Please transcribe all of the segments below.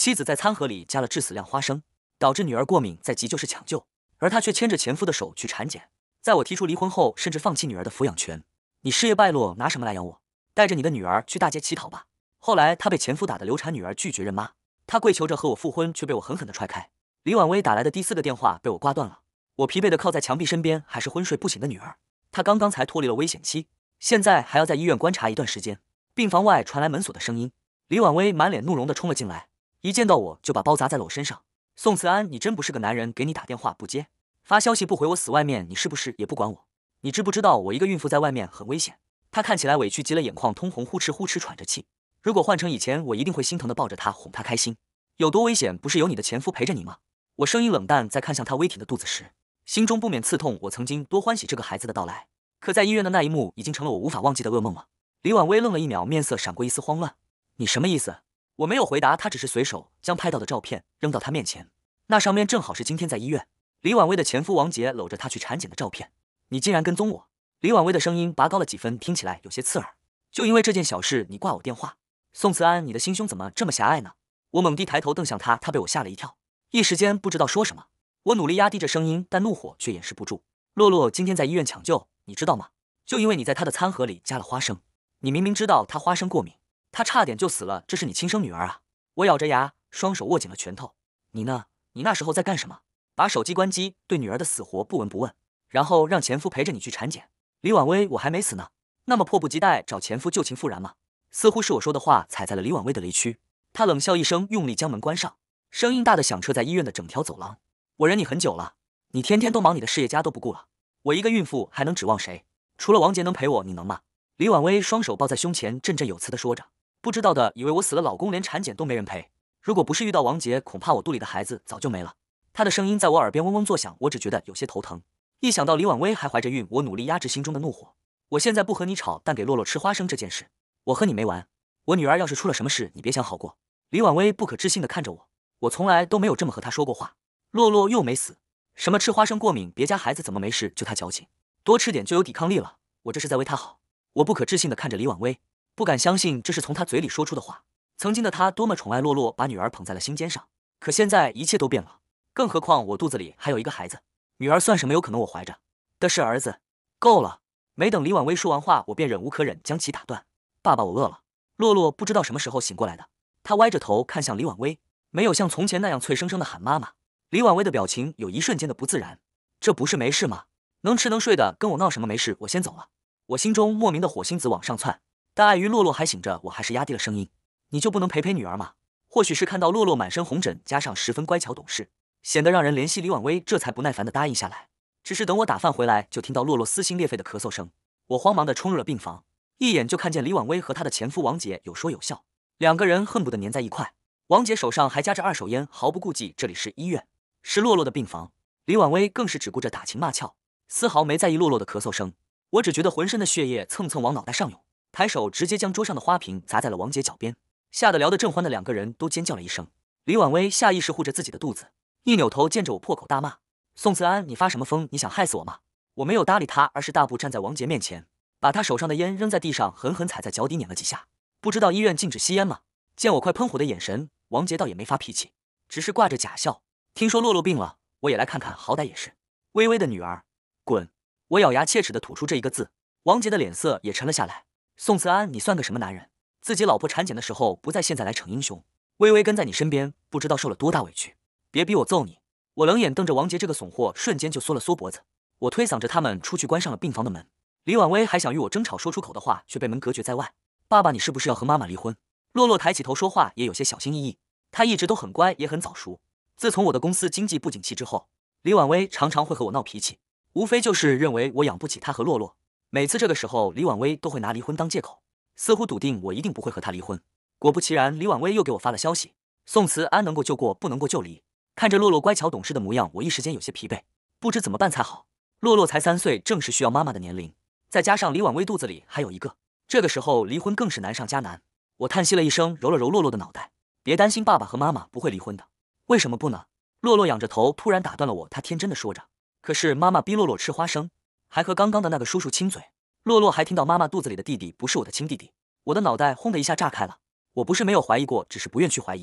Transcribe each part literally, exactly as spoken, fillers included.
妻子在餐盒里加了致死量花生，导致女儿过敏，在急救室抢救，而他却牵着前夫的手去产检。在我提出离婚后，甚至放弃女儿的抚养权。你事业败落，拿什么来养我？带着你的女儿去大街乞讨吧。后来他被前夫打得流产，女儿拒绝认妈，他跪求着和我复婚，却被我狠狠地踹开。李婉薇打来的第四个电话被我挂断了。我疲惫地靠在墙壁身边，还是昏睡不醒的女儿。她刚刚才脱离了危险期，现在还要在医院观察一段时间。病房外传来门锁的声音，李婉薇满脸怒容地冲了进来，一见到我就把包砸在了我身上。宋慈安，你真不是个男人，给你打电话不接，发消息不回我死外面，你是不是也不管我？你知不知道我一个孕妇在外面很危险？她看起来委屈极了，眼眶通红，呼哧呼哧喘着气。如果换成以前，我一定会心疼地抱着她哄她开心。有多危险，不是有你的前夫陪着你吗？我声音冷淡，在看向她微挺的肚子时，心中不免刺痛。我曾经多欢喜这个孩子的到来，可在医院的那一幕已经成了我无法忘记的噩梦了。李婉薇愣了一秒，面色闪过一丝慌乱。你什么意思？我没有回答，她只是随手将拍到的照片扔到她面前，那上面正好是今天在医院李婉薇的前夫王杰搂着她去产检的照片。你竟然跟踪我！李婉薇的声音拔高了几分，听起来有些刺耳。就因为这件小事你挂我电话？宋慈安，你的心胸怎么这么狭隘呢？我猛地抬头瞪向他，他被我吓了一跳，一时间不知道说什么。我努力压低着声音，但怒火却掩饰不住。洛洛今天在医院抢救，你知道吗？就因为你在她的餐盒里加了花生，你明明知道她花生过敏，她差点就死了，这是你亲生女儿啊！我咬着牙，双手握紧了拳头。你呢？你那时候在干什么？把手机关机，对女儿的死活不闻不问，然后让前夫陪着你去产检。李婉薇，我还没死呢，那么迫不及待找前夫旧情复燃吗？似乎是我说的话踩在了李婉薇的雷区，她冷笑一声，用力将门关上，声音大的响彻在医院的整条走廊。我忍你很久了，你天天都忙你的事业，家都不顾了，我一个孕妇还能指望谁？除了王杰能陪我，你能吗？李婉薇双手抱在胸前，振振有词地说着。不知道的以为我死了，老公连产检都没人陪，如果不是遇到王杰，恐怕我肚里的孩子早就没了。他的声音在我耳边嗡嗡作响，我只觉得有些头疼。一想到李婉薇还怀着孕，我努力压制心中的怒火。我现在不和你吵，但给洛洛吃花生这件事，我和你没完。我女儿要是出了什么事，你别想好过。李婉薇不可置信地看着我，我从来都没有这么和她说过话。洛洛又没死，什么吃花生过敏，别家孩子怎么没事？就她矫情，多吃点就有抵抗力了。我这是在为她好。我不可置信地看着李婉薇，不敢相信这是从她嘴里说出的话。曾经的她多么宠爱洛洛，把女儿捧在了心尖上，可现在一切都变了。更何况我肚子里还有一个孩子，女儿算什么？有可能我怀着的是儿子。够了！没等李婉薇说完话，我便忍无可忍，将其打断。爸爸，我饿了。洛洛不知道什么时候醒过来的，他歪着头看向李婉薇，没有像从前那样脆生生的喊妈妈。李婉薇的表情有一瞬间的不自然，这不是没事吗？能吃能睡的，跟我闹什么没事？我先走了。我心中莫名的火星子往上窜，但碍于洛洛还醒着，我还是压低了声音。你就不能陪陪女儿吗？或许是看到洛洛满身红疹，加上十分乖巧懂事，显得让人怜惜，李婉薇这才不耐烦地答应下来。只是等我打饭回来，就听到洛洛撕心裂肺的咳嗽声。我慌忙地冲入了病房，一眼就看见李婉薇和她的前夫王杰有说有笑，两个人恨不得粘在一块。王杰手上还夹着二手烟，毫不顾忌这里是医院，是洛洛的病房。李婉薇更是只顾着打情骂俏，丝毫没在意洛洛的咳嗽声。我只觉得浑身的血液蹭蹭往脑袋上涌，抬手直接将桌上的花瓶砸在了王杰脚边，吓得聊得正欢的两个人都尖叫了一声。李婉薇下意识护着自己的肚子，一扭头见着我破口大骂：宋慈安，你发什么疯？你想害死我吗？我没有搭理他，而是大步站在王杰面前，把他手上的烟扔在地上，狠狠踩在脚底碾了几下。不知道医院禁止吸烟吗？见我快喷火的眼神，王杰倒也没发脾气，只是挂着假笑。听说洛洛病了，我也来看看，好歹也是微微的女儿。滚！我咬牙切齿地吐出这一个字。王杰的脸色也沉了下来。宋慈安，你算个什么男人？自己老婆产检的时候不在，现在来逞英雄。微微跟在你身边，不知道受了多大委屈。别逼我揍你！我冷眼瞪着王杰这个怂货，瞬间就缩了缩脖子。我推搡着他们出去，关上了病房的门。李婉薇还想与我争吵，说出口的话却被门隔绝在外。爸爸，你是不是要和妈妈离婚？洛洛抬起头说话也有些小心翼翼，她一直都很乖，也很早熟。自从我的公司经济不景气之后，李婉薇常常会和我闹脾气，无非就是认为我养不起她和洛洛。每次这个时候，李婉薇都会拿离婚当借口，似乎笃定我一定不会和她离婚。果不其然，李婉薇又给我发了消息：宋慈安能够就过，不能够就离。看着洛洛乖巧懂事的模样，我一时间有些疲惫，不知怎么办才好。洛洛才三岁，正是需要妈妈的年龄，再加上李婉薇肚子里还有一个，这个时候离婚更是难上加难。我叹息了一声，揉了揉洛洛的脑袋，别担心，爸爸和妈妈不会离婚的。为什么不呢？洛洛仰着头，突然打断了我，她天真的说着。可是妈妈逼洛洛吃花生，还和刚刚的那个叔叔亲嘴。洛洛还听到妈妈肚子里的弟弟不是我的亲弟弟。我的脑袋轰的一下炸开了。我不是没有怀疑过，只是不愿去怀疑。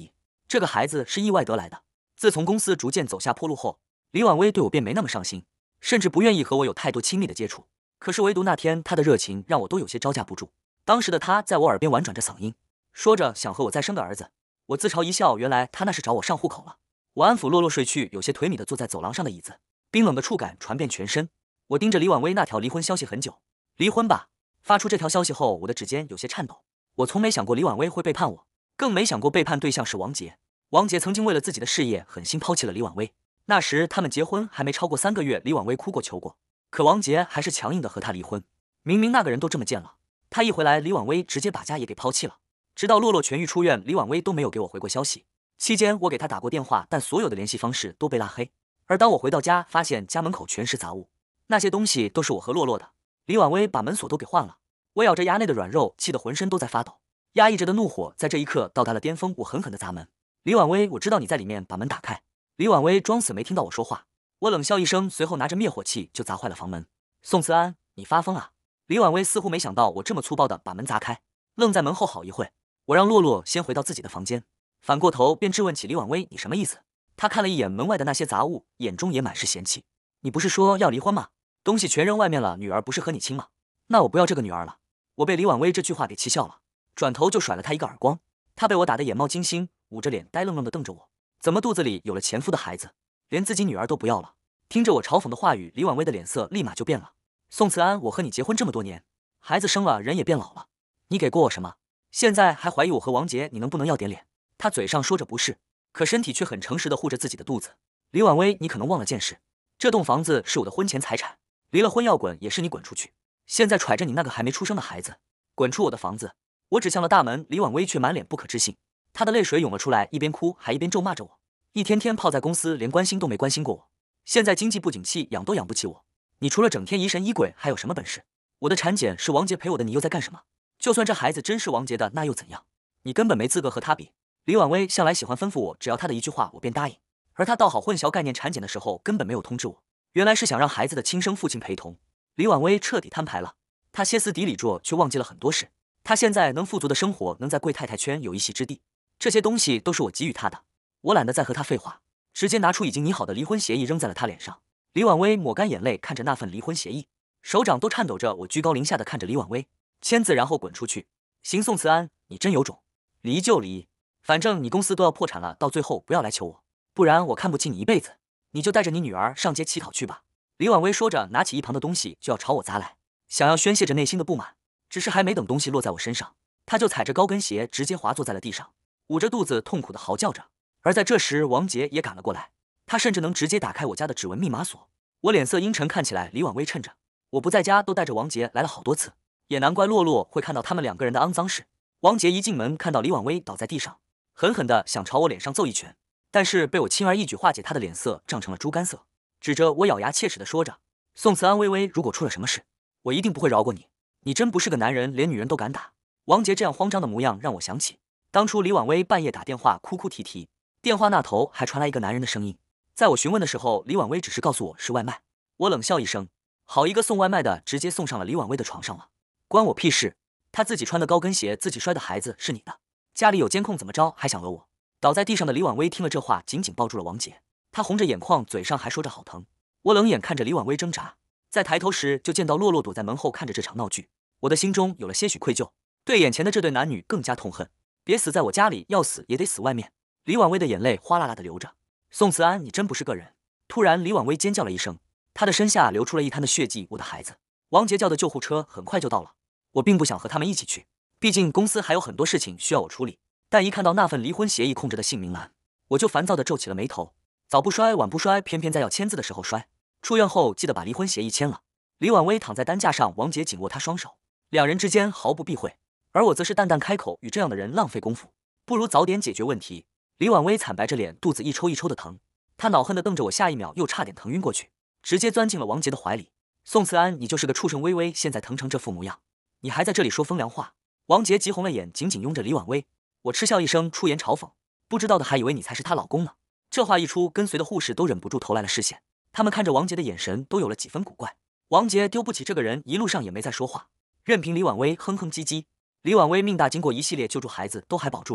这个孩子是意外得来的。自从公司逐渐走下坡路后，李婉薇对我便没那么上心，甚至不愿意和我有太多亲密的接触。可是唯独那天她的热情让我都有些招架不住。当时的她在我耳边婉转着嗓音，说着想和我再生个儿子。我自嘲一笑，原来她那是找我上户口了。我安抚洛洛睡去，有些颓靡的坐在走廊上的椅子，冰冷的触感传遍全身。我盯着李婉薇那条离婚消息很久。离婚吧！发出这条消息后，我的指尖有些颤抖。我从没想过李婉薇会背叛我，更没想过背叛对象是王杰。王杰曾经为了自己的事业狠心抛弃了李婉薇，那时他们结婚还没超过三个月，李婉薇哭过求过，可王杰还是强硬的和他离婚。明明那个人都这么贱了，他一回来，李婉薇直接把家也给抛弃了。直到洛洛痊愈出院，李婉薇都没有给我回过消息。期间我给他打过电话，但所有的联系方式都被拉黑。而当我回到家，发现家门口全是杂物，那些东西都是我和洛洛的。李婉薇把门锁都给换了。我咬着牙内的软肉，气得浑身都在发抖，压抑着的怒火在这一刻到达了巅峰。我狠狠地砸门。李婉薇，我知道你在里面，把门打开。李婉薇装死没听到我说话。我冷笑一声，随后拿着灭火器就砸坏了房门。宋慈安，你发疯啊！李婉薇似乎没想到我这么粗暴地把门砸开，愣在门后好一会。我让洛洛先回到自己的房间，反过头便质问起李婉薇，你什么意思？她看了一眼门外的那些杂物，眼中也满是嫌弃。你不是说要离婚吗？东西全扔外面了，女儿不是和你亲吗？那我不要这个女儿了。我被李婉薇这句话给气笑了，转头就甩了她一个耳光。她被我打得眼冒金星，捂着脸呆愣愣地瞪着我。怎么肚子里有了前夫的孩子，连自己女儿都不要了？听着我嘲讽的话语，李婉薇的脸色立马就变了。宋慈安，我和你结婚这么多年，孩子生了，人也变老了，你给过我什么？现在还怀疑我和王杰，你能不能要点脸？他嘴上说着不是，可身体却很诚实地护着自己的肚子。李婉薇，你可能忘了件事，这栋房子是我的婚前财产，离了婚要滚也是你滚出去。现在揣着你那个还没出生的孩子，滚出我的房子！我指向了大门，李婉薇却满脸不可置信，她的泪水涌了出来，一边哭还一边咒骂着我。一天天泡在公司，连关心都没关心过我。现在经济不景气，养都养不起我。你除了整天疑神疑鬼，还有什么本事？我的产检是王杰陪我的，你又在干什么？就算这孩子真是王杰的，那又怎样？你根本没资格和他比。李婉薇向来喜欢吩咐我，只要他的一句话，我便答应。而他倒好，混淆概念，产检的时候根本没有通知我，原来是想让孩子的亲生父亲陪同。李婉薇彻底摊牌了，她歇斯底里做，却忘记了很多事。她现在能富足的生活，能在贵太太圈有一席之地，这些东西都是我给予她的。我懒得再和她废话，直接拿出已经拟好的离婚协议扔在了她脸上。李婉薇抹干眼泪，看着那份离婚协议，手掌都颤抖着。我居高临下的看着李婉薇，签字然后滚出去。行，宋慈安，你真有种，离就离，反正你公司都要破产了，到最后不要来求我，不然我看不起你一辈子。你就带着你女儿上街乞讨去吧。李婉薇说着，拿起一旁的东西就要朝我砸来，想要宣泄着内心的不满。只是还没等东西落在我身上，她就踩着高跟鞋直接滑坐在了地上，捂着肚子痛苦的嚎叫着。而在这时，王杰也赶了过来，他甚至能直接打开我家的指纹密码锁。我脸色阴沉，看起来李婉薇趁着我不在家都带着王杰来了好多次，也难怪洛洛会看到他们两个人的肮脏事。王杰一进门看到李婉薇倒在地上，狠狠的想朝我脸上揍一拳，但是被我轻而易举化解他的脸色，涨成了猪肝色，指着我咬牙切齿的说着：宋慈安，微微，如果出了什么事，我一定不会饶过你，你真不是个男人，连女人都敢打。王杰这样慌张的模样让我想起当初李婉薇半夜打电话哭哭啼啼，电话那头还传来一个男人的声音。在我询问的时候，李婉薇只是告诉我是外卖。我冷笑一声，好一个送外卖的，直接送上了李婉薇的床上了，关我屁事。她自己穿的高跟鞋，自己摔的孩子是你的，家里有监控怎么着还想讹我？倒在地上的李婉薇听了这话，紧紧抱住了王杰，她红着眼眶，嘴上还说着好疼。我冷眼看着李婉薇挣扎，在抬头时就见到洛洛躲在门后看着这场闹剧，我的心中有了些许愧疚，对眼前的这对男女更加痛恨。别死在我家里，要死也得死外面。李婉薇的眼泪哗啦啦的流着。宋慈安，你真不是个人！突然，李婉薇尖叫了一声，她的身下流出了一滩的血迹。我的孩子！王杰叫的救护车很快就到了。我并不想和他们一起去，毕竟公司还有很多事情需要我处理。但一看到那份离婚协议空着的姓名栏，我就烦躁的皱起了眉头。早不摔，晚不摔，偏偏在要签字的时候摔。出院后记得把离婚协议签了。李婉薇躺在担架上，王杰紧握她双手，两人之间毫不避讳，而我则是淡淡开口：与这样的人浪费功夫，不如早点解决问题。李婉薇惨白着脸，肚子一抽一抽的疼，她恼恨的瞪着我，下一秒又差点疼晕过去，直接钻进了王杰的怀里。宋慈安，你就是个畜生！微微现在疼成这副模样，你还在这里说风凉话！王杰急红了眼，紧紧拥着李婉薇。我嗤笑一声，出言嘲讽：不知道的还以为你才是她老公呢。这话一出，跟随的护士都忍不住投来了视线，他们看着王杰的眼神都有了几分古怪。王杰丢不起这个人，一路上也没再说话，任凭李婉薇哼哼唧唧。李婉薇命大，经过一系列救助，孩子都还保住了。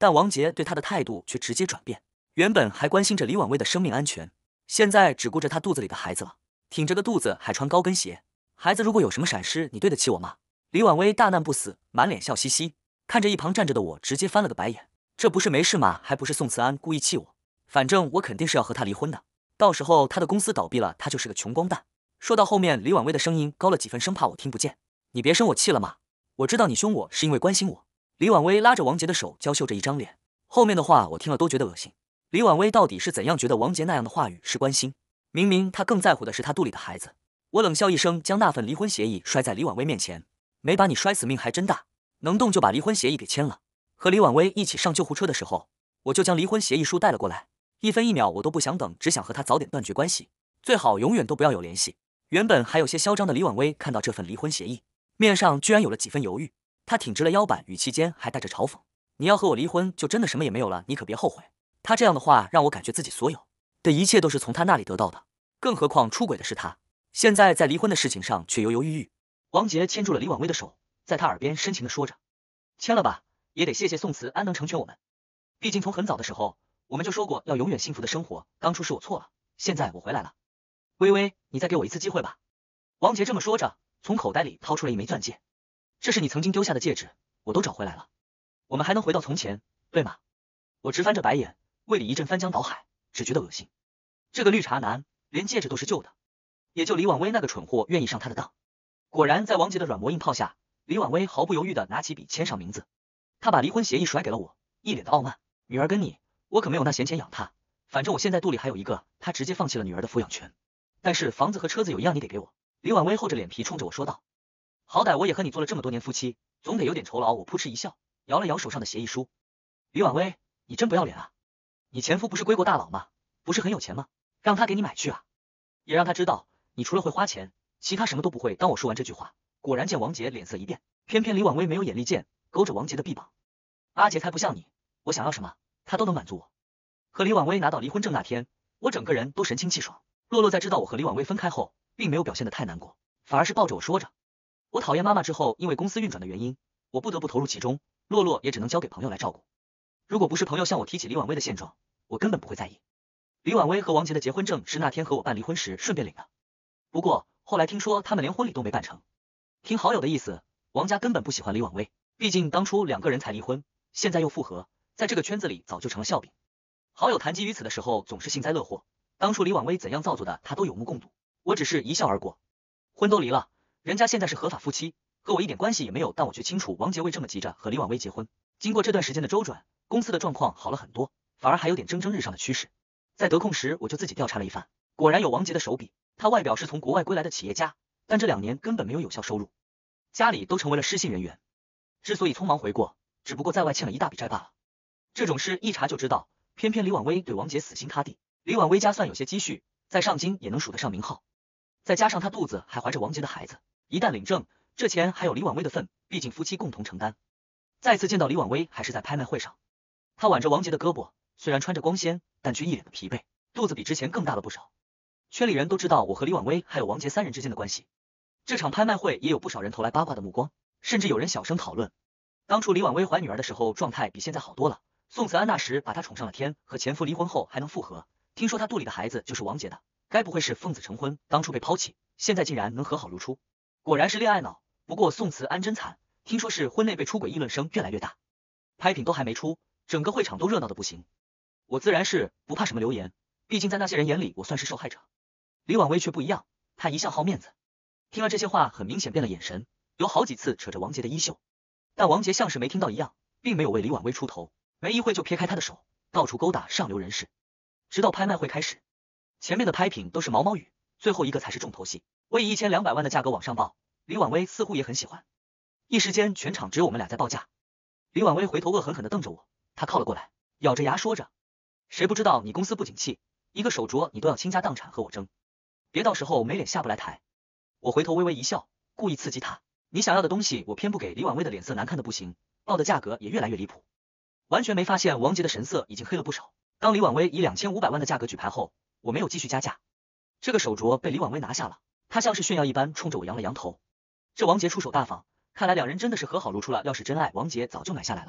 但王杰对他的态度却直接转变，原本还关心着李婉薇的生命安全，现在只顾着他肚子里的孩子了，挺着个肚子还穿高跟鞋，孩子如果有什么闪失，你对得起我吗？李婉薇大难不死，满脸笑嘻嘻，看着一旁站着的我，直接翻了个白眼。这不是没事吗？还不是宋慈安故意气我，反正我肯定是要和他离婚的，到时候他的公司倒闭了，他就是个穷光蛋。说到后面，李婉薇的声音高了几分，生怕我听不见。你别生我气了嘛，我知道你凶我是因为关心我。李婉薇拉着王杰的手，娇羞着一张脸，后面的话我听了都觉得恶心。李婉薇到底是怎样觉得王杰那样的话语是关心？明明他更在乎的是他肚里的孩子。我冷笑一声，将那份离婚协议摔在李婉薇面前。没把你摔死命还真大，能动就把离婚协议给签了。和李婉薇一起上救护车的时候，我就将离婚协议书带了过来，一分一秒我都不想等，只想和他早点断绝关系，最好永远都不要有联系。原本还有些嚣张的李婉薇看到这份离婚协议，面上居然有了几分犹豫，她挺直了腰板，语气间还带着嘲讽：你要和我离婚，就真的什么也没有了，你可别后悔。她这样的话让我感觉自己所有的一切都是从他那里得到的，更何况出轨的是他，现在在离婚的事情上却犹犹豫豫。王杰牵住了李婉薇的手，在她耳边深情地说着：签了吧，也得谢谢宋慈安能成全我们，毕竟从很早的时候我们就说过要永远幸福的生活，当初是我错了，现在我回来了。微微，你再给我一次机会吧。王杰这么说着，从口袋里掏出了一枚钻戒，这是你曾经丢下的戒指，我都找回来了，我们还能回到从前，对吗？我直翻着白眼，胃里一阵翻江倒海，只觉得恶心。这个绿茶男连戒指都是旧的，也就李婉薇那个蠢货愿意上他的当。果然在王杰的软磨硬泡下，李婉薇毫不犹豫地拿起笔签上名字。她把离婚协议甩给了我，一脸的傲慢：女儿跟你，我可没有那闲钱养她，反正我现在肚里还有一个。她直接放弃了女儿的抚养权，但是房子和车子有一样你得给我。李婉薇厚着脸皮冲着我说道：好歹我也和你做了这么多年夫妻，总得有点酬劳。我扑哧一笑，摇了摇手上的协议书。李婉薇，你真不要脸啊，你前夫不是归国大佬吗？不是很有钱吗？让他给你买去啊，也让他知道你除了会花钱其他什么都不会。当我说完这句话，果然见王杰脸色一变，偏偏李婉薇没有眼力见，勾着王杰的臂膀。阿杰才不像你，我想要什么他都能满足我。和李婉薇拿到离婚证那天，我整个人都神清气爽。洛洛在知道我和李婉薇分开后，并没有表现得太难过，反而是抱着我说着：我讨厌妈妈之后，因为公司运转的原因，我不得不投入其中，洛洛也只能交给朋友来照顾。如果不是朋友向我提起李婉薇的现状，我根本不会在意。李婉薇和王杰的结婚证是那天和我办离婚时顺便领的，不过后来听说他们连婚礼都没办成。听好友的意思，王家根本不喜欢李婉薇，毕竟当初两个人才离婚，现在又复合，在这个圈子里早就成了笑柄。好友谈及于此的时候总是幸灾乐祸，当初李婉薇怎样造作的他都有目共睹，我只是一笑而过。婚都离了，人家现在是合法夫妻，和我一点关系也没有，但我却清楚王杰为这么急着和李婉薇结婚。经过这段时间的周转，公司的状况好了很多，反而还有点蒸蒸日上的趋势。在得空时我就自己调查了一番，果然有王杰的手笔。他外表是从国外归来的企业家，但这两年根本没有有效收入，家里都成为了失信人员。之所以匆忙回国，只不过在外欠了一大笔债罢了。这种事一查就知道，偏偏李婉薇对王杰死心塌地。李婉薇家算有些积蓄，在上京也能数得上名号，再加上她肚子还怀着王杰的孩子，一旦领证，这钱还有李婉薇的份，毕竟夫妻共同承担。再次见到李婉薇还是在拍卖会上，她挽着王杰的胳膊，虽然穿着光鲜，但却一脸的疲惫，肚子比之前更大了不少。圈里人都知道我和李婉薇还有王杰三人之间的关系，这场拍卖会也有不少人投来八卦的目光，甚至有人小声讨论，当初李婉薇怀女儿的时候状态比现在好多了，宋慈安那时把她宠上了天，和前夫离婚后还能复合，听说她肚里的孩子就是王杰的，该不会是奉子成婚，当初被抛弃，现在竟然能和好如初，果然是恋爱脑。不过宋慈安真惨，听说是婚内被出轨，议论声越来越大，拍品都还没出，整个会场都热闹的不行。我自然是不怕什么流言，毕竟在那些人眼里我算是受害者。李婉薇却不一样，她一向好面子，听了这些话很明显变了眼神，有好几次扯着王杰的衣袖，但王杰像是没听到一样，并没有为李婉薇出头，没一会就撇开她的手，到处勾搭上流人士。直到拍卖会开始，前面的拍品都是毛毛雨，最后一个才是重头戏，我以一千两百万的价格往上报，李婉薇似乎也很喜欢。一时间全场只有我们俩在报价。李婉薇回头恶狠狠地瞪着我，她靠了过来，咬着牙说着：谁不知道你公司不景气，一个手镯你都要倾家荡产和我争，别到时候没脸下不来台。我回头微微一笑，故意刺激她，你想要的东西我偏不给。李婉薇的脸色难看的不行，报的价格也越来越离谱，完全没发现王杰的神色已经黑了不少。当李婉薇以两千五百万的价格举牌后，我没有继续加价，这个手镯被李婉薇拿下了，她像是炫耀一般冲着我扬了扬头。这王杰出手大方，看来两人真的是和好如初了，要是真爱，王杰早就买下来了，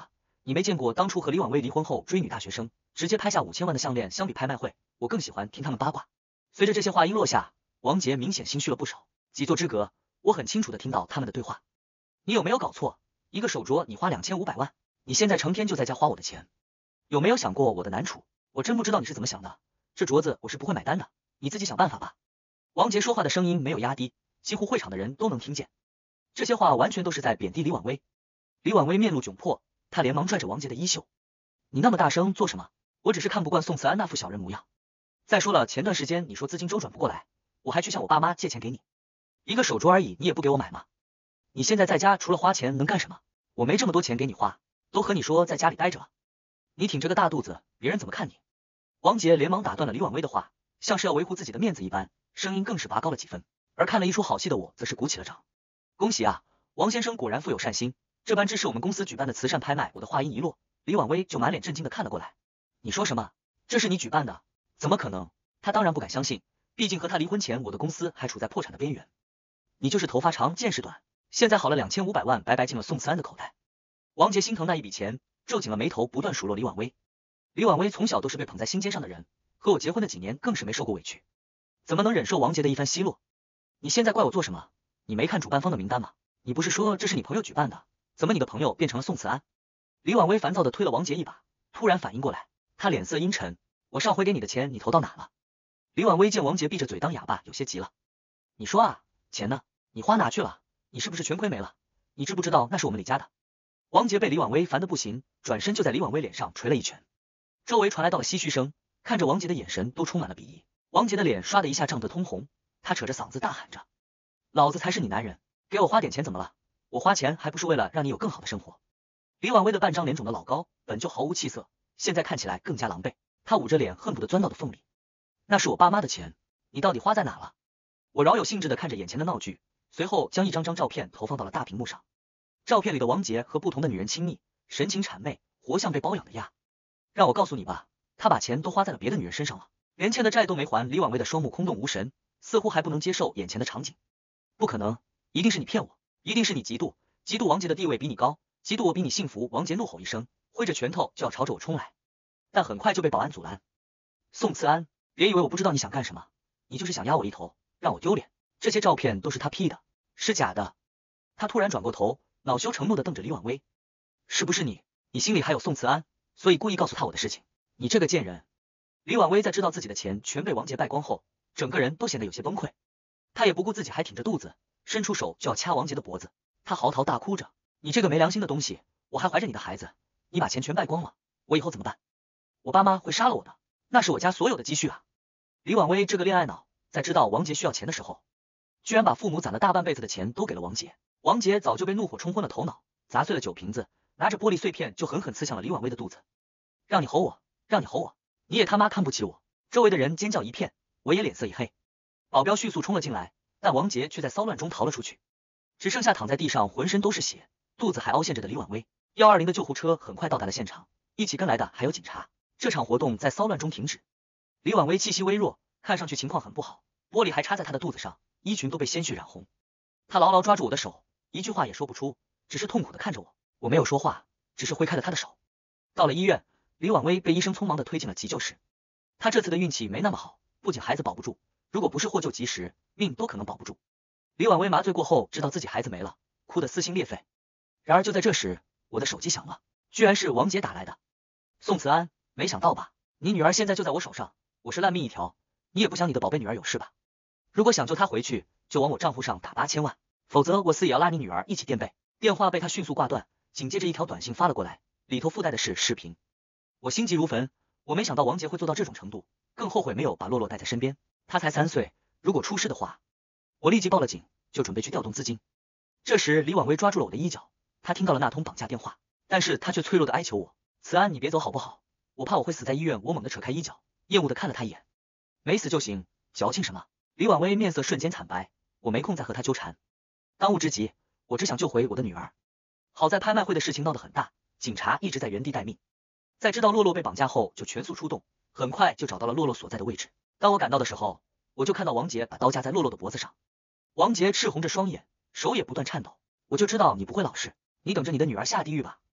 你没见过当初和李婉薇离婚后追女大学生，直接拍下五千万的项链，相比拍卖会，我更喜欢听他们八卦。随着这些话音落下，王杰明显心虚了不少。几座之隔，我很清楚的听到他们的对话。你有没有搞错？一个手镯你花两千五百万，你现在成天就在家花我的钱，有没有想过我的难处？我真不知道你是怎么想的，这镯子我是不会买单的，你自己想办法吧。王杰说话的声音没有压低，几乎会场的人都能听见。这些话完全都是在贬低李婉薇。李婉薇面露窘迫，她连忙拽着王杰的衣袖。你那么大声做什么？我只是看不惯宋慈安那副小人模样。再说了，前段时间你说资金周转不过来，我还去向我爸妈借钱给你，一个手镯而已，你也不给我买吗？你现在在家除了花钱能干什么？我没这么多钱给你花，都和你说在家里待着了。你挺着个大肚子，别人怎么看你？王杰连忙打断了李婉薇的话，像是要维护自己的面子一般，声音更是拔高了几分。而看了一出好戏的我，则是鼓起了掌。恭喜啊，王先生果然富有善心，这般支持我们公司举办的慈善拍卖。我的话音一落，李婉薇就满脸震惊的看了过来。你说什么？这是你举办的？怎么可能？他当然不敢相信，毕竟和他离婚前，我的公司还处在破产的边缘。你就是头发长见识短，现在好了，两千五百万白白进了宋慈安的口袋。王杰心疼那一笔钱，皱紧了眉头，不断数落李婉薇。李婉薇从小都是被捧在心尖上的人，和我结婚的几年更是没受过委屈，怎么能忍受王杰的一番奚落？你现在怪我做什么？你没看主办方的名单吗？你不是说这是你朋友举办的，怎么你的朋友变成了宋慈安？李婉薇烦躁的推了王杰一把，突然反应过来，她脸色阴沉，我上回给你的钱你投到哪了？李婉薇见王杰闭着嘴当哑巴，有些急了。你说啊，钱呢？你花哪去了？你是不是全亏没了？你知不知道那是我们李家的？王杰被李婉薇烦得不行，转身就在李婉薇脸上捶了一拳。周围传来到了唏嘘声，看着王杰的眼神都充满了鄙夷。王杰的脸刷的一下涨得通红，他扯着嗓子大喊着：老子才是你男人，给我花点钱怎么了？我花钱还不是为了让你有更好的生活。李婉薇的半张脸肿得老高，本就毫无气色，现在看起来更加狼狈。她捂着脸恨不得钻到的缝里。那是我爸妈的钱，你到底花在哪了？我饶有兴致地看着眼前的闹剧，随后将一张张照片投放到了大屏幕上。照片里的王杰和不同的女人亲密，神情谄媚，活像被包养的鸭。让我告诉你吧，他把钱都花在了别的女人身上了，连欠的债都没还。李婉薇的双目空洞无神，似乎还不能接受眼前的场景。不可能，一定是你骗我，一定是你嫉妒，嫉妒王杰的地位比你高，嫉妒我比你幸福。王杰怒吼一声，挥着拳头就要朝着我冲来，但很快就被保安阻拦。宋慈安，别以为我不知道你想干什么，你就是想压我一头，让我丢脸。这些照片都是他 P 的，是假的。他突然转过头，恼羞成怒地瞪着李婉薇。是不是你？你心里还有宋慈安，所以故意告诉他我的事情。你这个贱人！李婉薇在知道自己的钱全被王杰败光后，整个人都显得有些崩溃。她也不顾自己还挺着肚子，伸出手就要掐王杰的脖子。她嚎啕大哭着：你这个没良心的东西，我还怀着你的孩子，你把钱全败光了，我以后怎么办？我爸妈会杀了我的，那是我家所有的积蓄啊！李婉薇这个恋爱脑，在知道王杰需要钱的时候，居然把父母攒了大半辈子的钱都给了王杰。王杰早就被怒火冲昏了头脑，砸碎了酒瓶子，拿着玻璃碎片就狠狠刺向了李婉薇的肚子。让你吼我，让你吼我，你也他妈看不起我！周围的人尖叫一片，我也脸色一黑。保镖迅速冲了进来，但王杰却在骚乱中逃了出去，只剩下躺在地上浑身都是血，肚子还凹陷着的李婉薇。一二零的救护车很快到达了现场，一起跟来的还有警察。这场活动在骚乱中停止。李婉薇气息微弱，看上去情况很不好，玻璃还插在她的肚子上，衣裙都被鲜血染红。她牢牢抓住我的手，一句话也说不出，只是痛苦的看着我。我没有说话，只是挥开了她的手。到了医院，李婉薇被医生匆忙的推进了急救室。她这次的运气没那么好，不仅孩子保不住，如果不是获救及时，命都可能保不住。李婉薇麻醉过后，知道自己孩子没了，哭得撕心裂肺。然而就在这时，我的手机响了，居然是王杰打来的。宋慈安，没想到吧？你女儿现在就在我手上，我是烂命一条，你也不想你的宝贝女儿有事吧？如果想救她回去，就往我账户上打八千万，否则我死也要拉你女儿一起垫背。电话被他迅速挂断，紧接着一条短信发了过来，里头附带的是视频。我心急如焚，我没想到王杰会做到这种程度，更后悔没有把洛洛带在身边。他才三岁，如果出事的话，我立即报了警，就准备去调动资金。这时李婉薇抓住了我的衣角，她听到了那通绑架电话，但是她却脆弱的哀求我：慈安，你别走好不好？我怕我会死在医院。我猛地扯开衣角，厌恶的看了他一眼。没死就行，矫情什么？李婉薇面色瞬间惨白，我没空再和她纠缠。当务之急，我只想救回我的女儿。好在拍卖会的事情闹得很大，警察一直在原地待命。在知道洛洛被绑架后，就全速出动，很快就找到了洛洛所在的位置。当我赶到的时候，我就看到王杰把刀架在洛洛的脖子上。王杰赤红着双眼，手也不断颤抖。我就知道你不会老实，你等着你的女儿下地狱吧。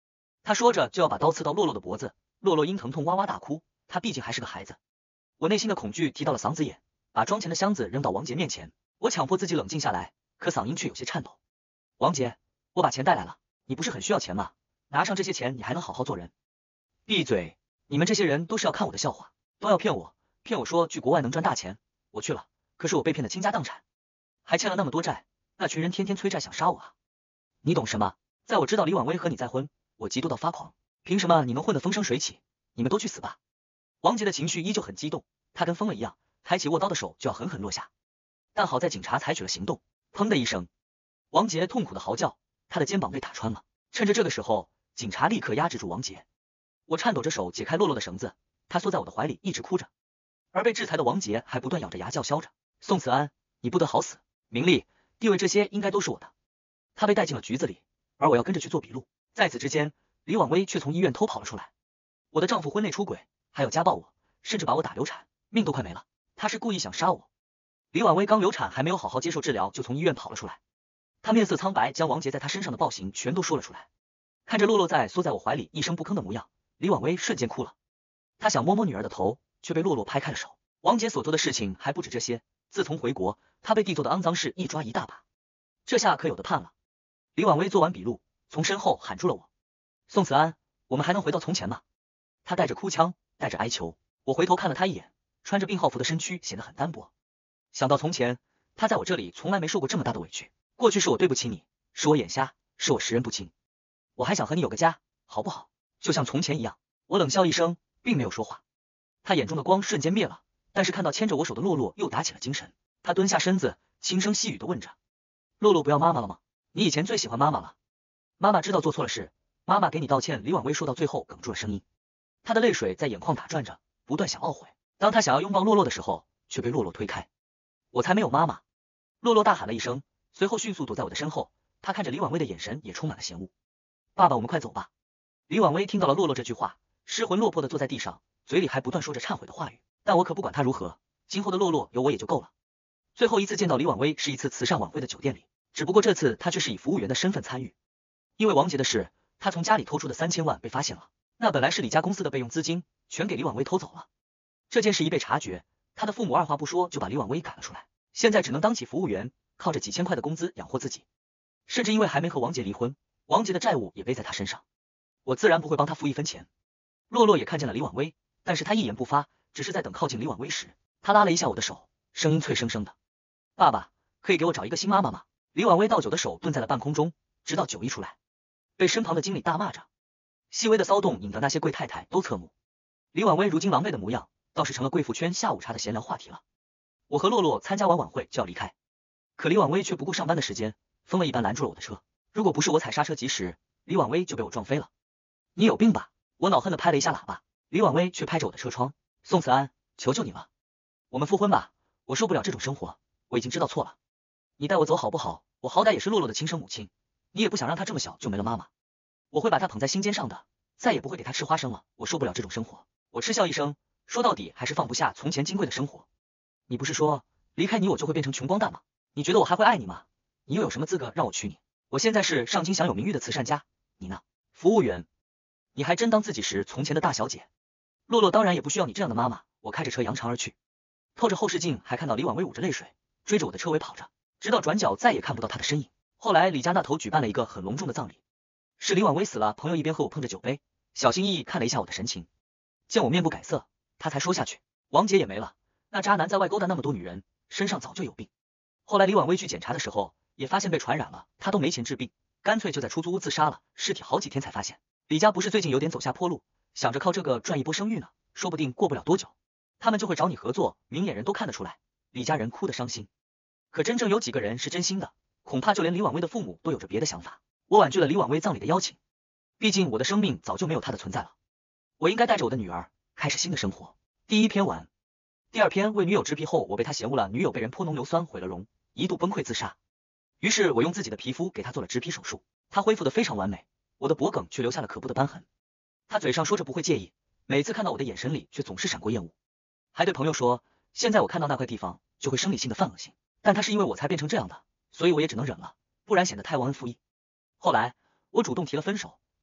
他说着就要把刀刺到洛洛的脖子，洛洛因疼痛哇哇大哭，他毕竟还是个孩子。我内心的恐惧提到了嗓子眼，把装钱的箱子扔到王杰面前，我强迫自己冷静下来，可嗓音却有些颤抖。王杰，我把钱带来了，你不是很需要钱吗？拿上这些钱你还能好好做人。闭嘴，你们这些人都是要看我的笑话，都要骗我，骗我说去国外能赚大钱，我去了，可是我被骗得倾家荡产，还欠了那么多债，那群人天天催债想杀我啊。你懂什么？在我知道李婉薇和你再婚，我嫉妒到发狂，凭什么你能混得风生水起？你们都去死吧！王杰的情绪依旧很激动，他跟疯了一样，抬起握刀的手就要狠狠落下。但好在警察采取了行动，砰的一声，王杰痛苦的嚎叫，他的肩膀被打穿了。趁着这个时候，警察立刻压制住王杰。我颤抖着手解开洛洛的绳子，他缩在我的怀里一直哭着，而被制裁的王杰还不断咬着牙叫嚣着：宋慈安，你不得好死，名利、地位这些应该都是我的。他被带进了局子里，而我要跟着去做笔录。在此之间，李婉薇却从医院偷跑了出来。我的丈夫婚内出轨，还有家暴我，甚至把我打流产，命都快没了。他是故意想杀我。李婉薇刚流产，还没有好好接受治疗，就从医院跑了出来。她面色苍白，将王杰在她身上的暴行全都说了出来。看着洛洛在缩在我怀里一声不吭的模样，李婉薇瞬间哭了。她想摸摸女儿的头，却被洛洛拍开了手。王杰所做的事情还不止这些，自从回国，他被弟做的肮脏事一抓一大把，这下可有的判了。李婉薇做完笔录，从身后喊住了我：宋慈安，我们还能回到从前吗？她带着哭腔，带着哀求。我回头看了她一眼，穿着病号服的身躯显得很单薄。想到从前，她在我这里从来没受过这么大的委屈。过去是我对不起你，是我眼瞎，是我识人不清。我还想和你有个家，好不好？就像从前一样。我冷笑一声，并没有说话。他眼中的光瞬间灭了，但是看到牵着我手的洛洛又打起了精神。他蹲下身子，轻声细语地问着：洛洛不要妈妈了吗？你以前最喜欢妈妈了。妈妈知道做错了事，妈妈给你道歉。李婉薇说到最后哽住了声音，她的泪水在眼眶打转着，不断想懊悔。当她想要拥抱洛洛的时候，却被洛洛推开。我才没有妈妈！洛洛大喊了一声，随后迅速躲在我的身后。他看着李婉薇的眼神也充满了嫌恶。爸爸，我们快走吧。李婉薇听到了洛洛这句话，失魂落魄的坐在地上，嘴里还不断说着忏悔的话语。但我可不管他如何，今后的洛洛有我也就够了。最后一次见到李婉薇是一次慈善晚会的酒店里，只不过这次他却是以服务员的身份参与。因为王杰的事，他从家里偷出的三千万被发现了，那本来是李家公司的备用资金，全给李婉薇偷走了。这件事一被察觉，他的父母二话不说就把李婉薇赶了出来，现在只能当起服务员，靠着几千块的工资养活自己。甚至因为还没和王杰离婚，王杰的债务也背在他身上，我自然不会帮他付一分钱。洛洛也看见了李婉薇，但是他一言不发，只是在等靠近李婉薇时，他拉了一下我的手，声音脆生生的：爸爸，可以给我找一个新妈妈吗？李婉薇倒酒的手顿在了半空中，直到酒一出来，被身旁的经理大骂着。细微的骚动引得那些贵太太都侧目。李婉薇如今狼狈的模样，倒是成了贵妇圈下午茶的闲聊话题了。我和洛洛参加完晚会就要离开，可李婉薇却不顾上班的时间，疯了一般拦住了我的车。如果不是我踩刹车及时，李婉薇就被我撞飞了。你有病吧？我恼恨的拍了一下喇叭，李婉薇却拍着我的车窗：宋慈安，求求你了，我们复婚吧，我受不了这种生活，我已经知道错了。你带我走好不好？我好歹也是洛洛的亲生母亲，你也不想让她这么小就没了妈妈。我会把她捧在心尖上的，再也不会给她吃花生了，我受不了这种生活。我嗤笑一声，说到底还是放不下从前金贵的生活。你不是说离开你我就会变成穷光蛋吗？你觉得我还会爱你吗？你又有什么资格让我娶你？我现在是上京享有名誉的慈善家，你呢？服务员。你还真当自己是从前的大小姐？洛洛当然也不需要你这样的妈妈。我开着车扬长而去，透着后视镜还看到李婉薇捂着泪水追着我的车尾跑着，直到转角再也看不到她的身影。后来李家那头举办了一个很隆重的葬礼，是李婉薇死了，朋友一边和我碰着酒杯，小心翼翼看了一下我的神情，见我面不改色，他才说下去：王杰也没了，那渣男在外勾搭那么多女人，身上早就有病。后来李婉薇去检查的时候，也发现被传染了，他都没钱治病，干脆就在出租屋自杀了，尸体好几天才发现。李家不是最近有点走下坡路，想着靠这个赚一波声誉呢，说不定过不了多久，他们就会找你合作，明眼人都看得出来，李家人哭得伤心。可真正有几个人是真心的？恐怕就连李婉薇的父母都有着别的想法。我婉拒了李婉薇葬礼的邀请，毕竟我的生命早就没有她的存在了，我应该带着我的女儿开始新的生活。第一篇完。第二篇为女友植皮后，我被他嫌恶了，女友被人泼浓硫酸毁了容，一度崩溃自杀。于是我用自己的皮肤给她做了植皮手术，她恢复得非常完美，我的脖梗却留下了可怖的瘢痕。她嘴上说着不会介意，每次看到我的眼神里却总是闪过厌恶，还对朋友说现在我看到那块地方就会生理性的犯恶心，但他是因为我才变成这样的，所以我也只能忍了，不然显得太忘恩负义。后来我主动提了分手，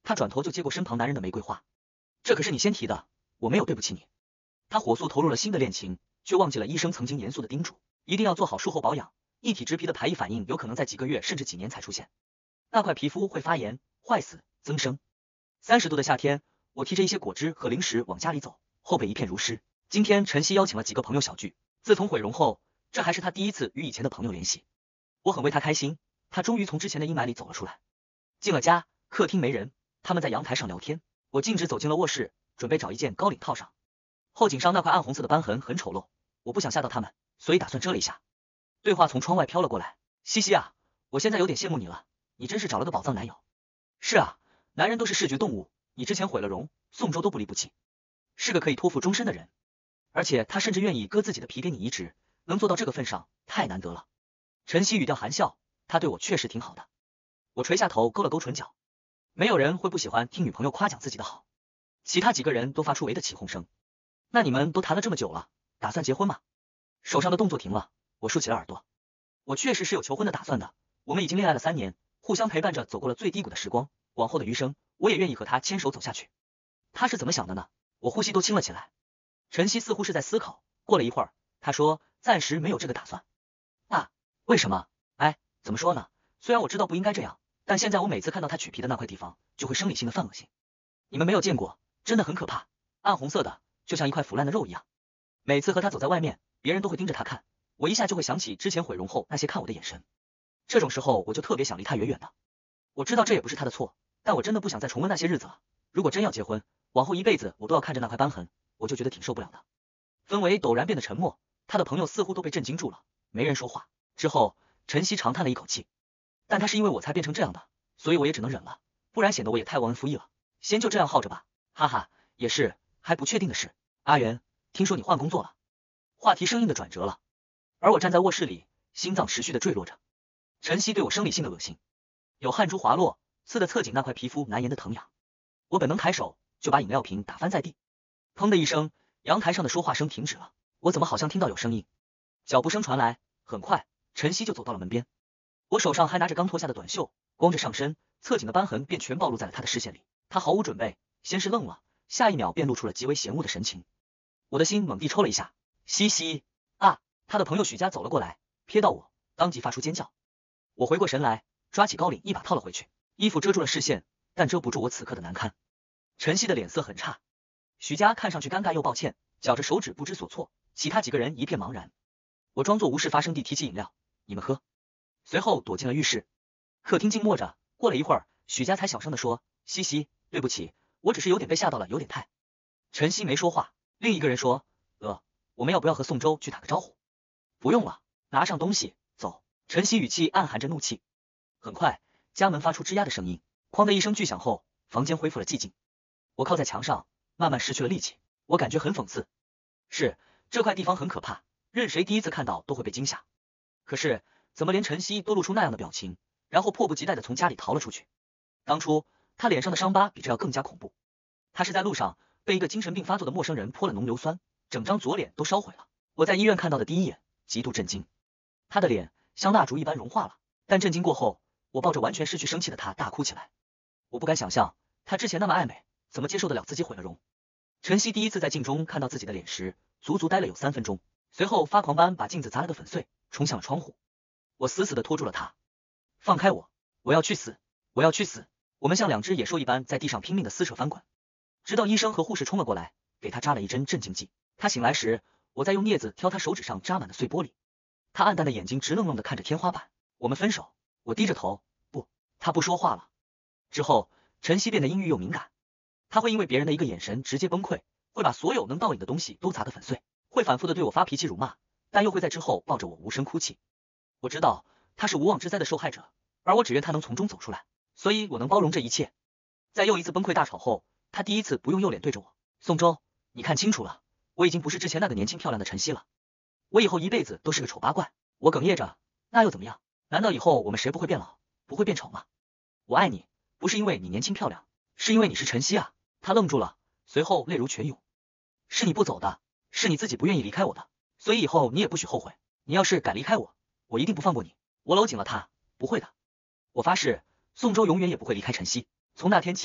他转头就接过身旁男人的玫瑰花，这可是你先提的，我没有对不起你。他火速投入了新的恋情，却忘记了医生曾经严肃的叮嘱，一定要做好术后保养，一体植皮的排异反应有可能在几个月甚至几年才出现，那块皮肤会发炎、坏死、增生。三十度的夏天，我提着一些果汁和零食往家里走，后背一片如湿。今天晨曦邀请了几个朋友小聚，自从毁容后，这还是他第一次与以前的朋友联系。我很为他开心，他终于从之前的阴霾里走了出来。进了家，客厅没人，他们在阳台上聊天。我径直走进了卧室，准备找一件高领套上。后颈上那块暗红色的斑痕很丑陋，我不想吓到他们，所以打算遮了一下。对话从窗外飘了过来，西西啊，我现在有点羡慕你了，你真是找了个宝藏男友。是啊，男人都是视觉动物，你之前毁了容，宋周都不离不弃，是个可以托付终身的人，而且他甚至愿意割自己的皮给你移植，能做到这个份上，太难得了。晨曦语调含笑，他对我确实挺好的。我垂下头勾了勾唇角，没有人会不喜欢听女朋友夸奖自己的好。其他几个人都发出围的起哄声。那你们都谈了这么久了，打算结婚吗？手上的动作停了，我竖起了耳朵。我确实是有求婚的打算的，我们已经恋爱了三年，互相陪伴着走过了最低谷的时光，往后的余生，我也愿意和他牵手走下去。他是怎么想的呢？我呼吸都轻了起来。晨曦似乎是在思考，过了一会儿，他说暂时没有这个打算。那为什么？哎，怎么说呢？虽然我知道不应该这样，但现在我每次看到他取皮的那块地方，就会生理性的犯恶心。你们没有见过，真的很可怕，暗红色的，就像一块腐烂的肉一样。每次和他走在外面，别人都会盯着他看，我一下就会想起之前毁容后那些看我的眼神。这种时候我就特别想离他远远的。我知道这也不是他的错，但我真的不想再重温那些日子了。如果真要结婚，往后一辈子我都要看着那块斑痕，我就觉得挺受不了的。氛围陡然变得沉默，他的朋友似乎都被震惊住了，没人说话。之后，晨曦长叹了一口气，但他是因为我才变成这样的，所以我也只能忍了，不然显得我也太忘恩负义了。先就这样耗着吧，哈哈，也是，还不确定的是，阿元，听说你换工作了。话题生硬的转折了，而我站在卧室里，心脏持续的坠落着。晨曦对我生理性的恶心，有汗珠滑落，刺得侧颈那块皮肤难言的疼痒。我本能抬手就把饮料瓶打翻在地，砰的一声，阳台上的说话声停止了。我怎么好像听到有声音？脚步声传来，很快，晨曦就走到了门边。我手上还拿着刚脱下的短袖，光着上身，侧颈的斑痕便全暴露在了他的视线里。他毫无准备，先是愣了，下一秒便露出了极为嫌恶的神情。我的心猛地抽了一下，西西啊！他的朋友许家走了过来，瞥到我，当即发出尖叫。我回过神来，抓起高领一把套了回去，衣服遮住了视线，但遮不住我此刻的难堪。晨曦的脸色很差，许家看上去尴尬又抱歉，绞着手指不知所措，其他几个人一片茫然。我装作无事发生地提起饮料，你们喝。随后躲进了浴室。客厅静默着，过了一会儿，许家才小声地说，西西，对不起，我只是有点被吓到了，有点太……晨曦没说话。另一个人说，呃，我们要不要和宋周去打个招呼？不用了，拿上东西，走。晨曦语气暗含着怒气。很快，家门发出吱呀的声音，哐的一声巨响后，房间恢复了寂静。我靠在墙上，慢慢失去了力气。我感觉很讽刺。是，这块地方很可怕，任谁第一次看到都会被惊吓。可是，怎么连晨曦都露出那样的表情，然后迫不及待地从家里逃了出去？当初，他脸上的伤疤比这要更加恐怖。他是在路上被一个精神病发作的陌生人泼了浓硫酸，整张左脸都烧毁了。我在医院看到的第一眼，极度震惊。他的脸像蜡烛一般融化了，但震惊过后，我抱着完全失去生气的他大哭起来。我不敢想象，他之前那么爱美，怎么接受得了自己毁了容？晨曦第一次在镜中看到自己的脸时，足足待了有三分钟，随后发狂般把镜子砸了个粉碎，冲向了窗户。我死死地拖住了他，放开我，我要去死，我要去死！我们像两只野兽一般在地上拼命的撕扯翻滚，直到医生和护士冲了过来，给他扎了一针镇静剂。他醒来时，我在用镊子挑他手指上扎满的碎玻璃。他暗淡的眼睛直愣愣地看着天花板。我们分手。我低着头，不，他不说话了。之后，晨曦变得阴郁又敏感，他会因为别人的一个眼神直接崩溃，会把所有能倒影的东西都砸得粉碎，会反复的对我发脾气辱骂，但又会在之后抱着我无声哭泣。我知道他是无妄之灾的受害者，而我只愿他能从中走出来，所以我能包容这一切。在又一次崩溃大吵后，他第一次不用右脸对着我，宋周，你看清楚了，我已经不是之前那个年轻漂亮的晨曦了，我以后一辈子都是个丑八怪。我哽咽着，那又怎么样？难道以后我们谁不会变老，不会变丑吗？我爱你，不是因为你年轻漂亮，是因为你是晨曦啊。他愣住了，随后泪如泉涌。是你不走的，是你自己不愿意离开我的，所以以后你也不许后悔。你要是敢离开我，我一定不放过你。我搂紧了他，不会的，我发誓，宋周永远也不会离开晨曦。从那天起，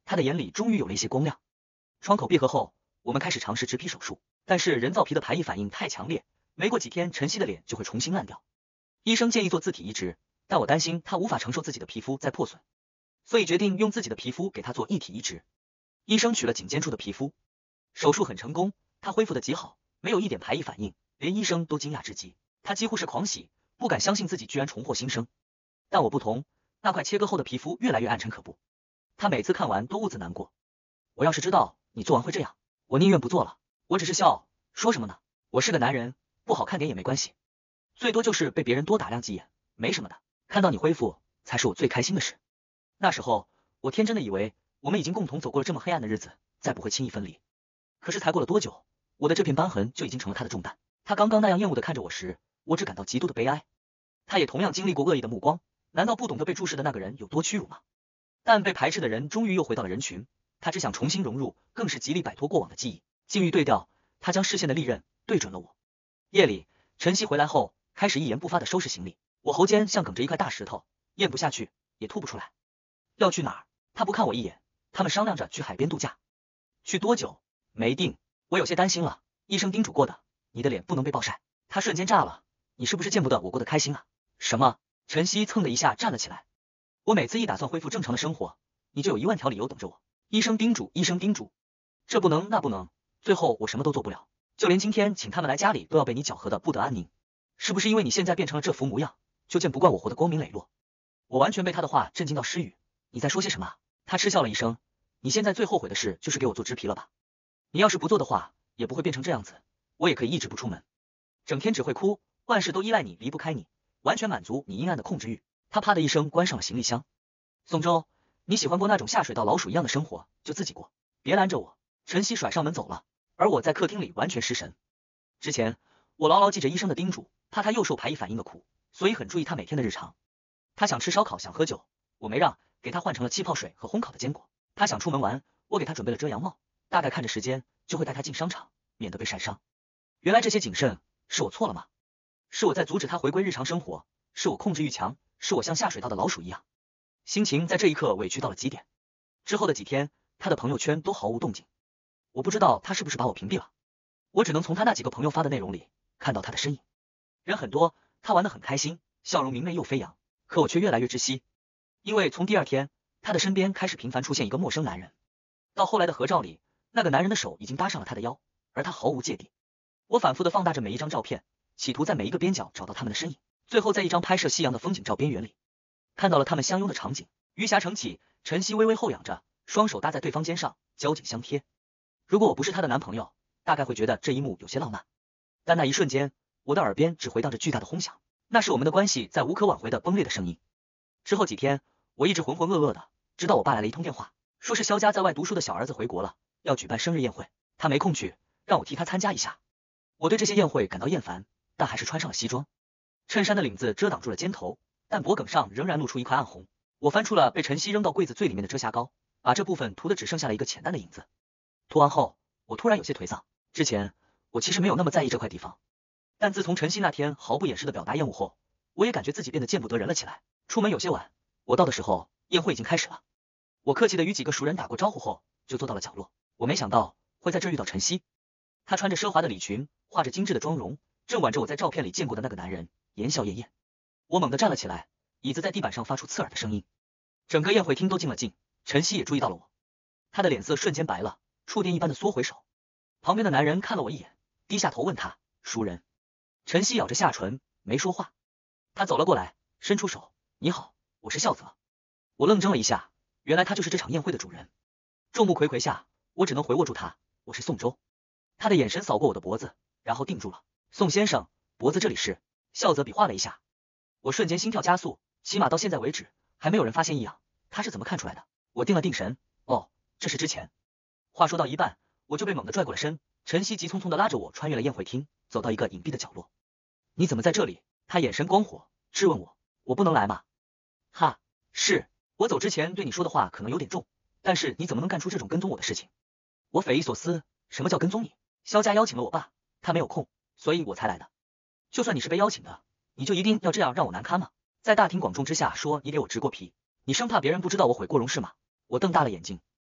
他的眼里终于有了一些光亮。创口闭合后，我们开始尝试植皮手术，但是人造皮的排异反应太强烈，没过几天晨曦的脸就会重新烂掉。医生建议做自体移植，但我担心他无法承受自己的皮肤再破损，所以决定用自己的皮肤给他做异体移植。医生取了颈肩处的皮肤，手术很成功，他恢复的极好，没有一点排异反应，连医生都惊讶至极，他几乎是狂喜，不敢相信自己居然重获新生。但我不同，那块切割后的皮肤越来越暗沉可怖，他每次看完都兀自难过。我要是知道你做完会这样，我宁愿不做了。我只是笑，说什么呢？我是个男人，不好看点也没关系，最多就是被别人多打量几眼，没什么的。看到你恢复，才是我最开心的事。那时候，我天真的以为我们已经共同走过了这么黑暗的日子，再不会轻易分离。可是才过了多久，我的这片瘢痕就已经成了他的重担。他刚刚那样厌恶的看着我时，我只感到极度的悲哀。他也同样经历过恶意的目光，难道不懂得被注视的那个人有多屈辱吗？但被排斥的人终于又回到了人群，他只想重新融入，更是极力摆脱过往的记忆。境遇对调，他将视线的利刃对准了我。夜里，晨曦回来后，开始一言不发的收拾行李，我喉间像梗着一块大石头，咽不下去，也吐不出来。要去哪儿？他不看我一眼。他们商量着去海边度假。去多久？没定。我有些担心了，医生叮嘱过的，你的脸不能被暴晒。他瞬间炸了，你是不是见不得我过得开心啊？什么？晨曦蹭的一下站了起来。我每次一打算恢复正常的生活，你就有一万条理由等着我。医生叮嘱，医生叮嘱，这不能那不能，最后我什么都做不了，就连今天请他们来家里都要被你搅和的不得安宁。是不是因为你现在变成了这副模样，就见不惯我活得光明磊落？我完全被他的话震惊到失语。你在说些什么？他嗤笑了一声，你现在最后悔的事就是给我做植皮了吧？你要是不做的话，也不会变成这样子，我也可以一直不出门，整天只会哭，万事都依赖你，离不开你，完全满足你阴暗的控制欲。他啪的一声关上了行李箱。宋周，你喜欢过那种下水道老鼠一样的生活，就自己过，别拦着我。晨曦甩上门走了，而我在客厅里完全失神。之前我牢牢记着医生的叮嘱，怕他又受排异反应的苦，所以很注意他每天的日常。他想吃烧烤，想喝酒，我没让，给他换成了气泡水和烘烤的坚果。他想出门玩，我给他准备了遮阳帽，大概看着时间就会带他进商场，免得被晒伤。原来这些谨慎是我错了吗？是我在阻止他回归日常生活，是我控制欲强，是我像下水道的老鼠一样。心情在这一刻委屈到了极点。之后的几天，他的朋友圈都毫无动静，我不知道他是不是把我屏蔽了，我只能从他那几个朋友发的内容里看到他的身影。人很多，他玩得很开心，笑容明媚又飞扬，可我却越来越窒息，因为从第二天，他的身边开始频繁出现一个陌生男人。到后来的合照里，那个男人的手已经搭上了他的腰，而他毫无芥蒂。我反复的放大着每一张照片，企图在每一个边角找到他们的身影，最后在一张拍摄夕阳的风景照边缘里，看到了他们相拥的场景。余霞撑起，晨曦微微后仰着，双手搭在对方肩上，交颈相贴。如果我不是她的男朋友，大概会觉得这一幕有些浪漫。但那一瞬间，我的耳边只回荡着巨大的轰响，那是我们的关系在无可挽回的崩裂的声音。之后几天，我一直浑浑噩噩的，直到我爸来了一通电话，说是肖家在外读书的小儿子回国了，要举办生日宴会，他没空去，让我替他参加一下。我对这些宴会感到厌烦，但还是穿上了西装。衬衫的领子遮挡住了肩头，但脖颈上仍然露出一块暗红。我翻出了被晨曦扔到柜子最里面的遮瑕膏，把这部分涂的只剩下了一个浅淡的影子。涂完后，我突然有些颓丧。之前我其实没有那么在意这块地方，但自从晨曦那天毫不掩饰的表达厌恶后，我也感觉自己变得见不得人了起来。出门有些晚，我到的时候宴会已经开始了。我客气的与几个熟人打过招呼后，就坐到了角落。我没想到会在这遇到晨曦，她穿着奢华的礼裙，画着精致的妆容，正挽着我在照片里见过的那个男人，言笑晏晏。我猛地站了起来，椅子在地板上发出刺耳的声音。整个宴会厅都静了静，晨曦也注意到了我，他的脸色瞬间白了，触电一般的缩回手。旁边的男人看了我一眼，低下头问他熟人。晨曦咬着下唇没说话。他走了过来，伸出手，你好，我是孝泽。我愣怔了一下，原来他就是这场宴会的主人。众目睽睽下，我只能回握住他，我是宋周。他的眼神扫过我的脖子，然后定住了。宋先生，脖子这里是。孝泽比划了一下，我瞬间心跳加速，起码到现在为止还没有人发现异样，他是怎么看出来的？我定了定神，哦，这是之前。话说到一半，我就被猛地拽过了身，晨曦急匆匆的拉着我穿越了宴会厅，走到一个隐蔽的角落。你怎么在这里？他眼神光火，质问我，我不能来吗？哈，是，我走之前对你说的话可能有点重，但是你怎么能干出这种跟踪我的事情？我匪夷所思，什么叫跟踪你？肖家邀请了我爸，他没有空，所以我才来的。就算你是被邀请的，你就一定要这样让我难堪吗？在大庭广众之下说你给我植过皮，你生怕别人不知道我毁过容是吗？我瞪大了眼睛。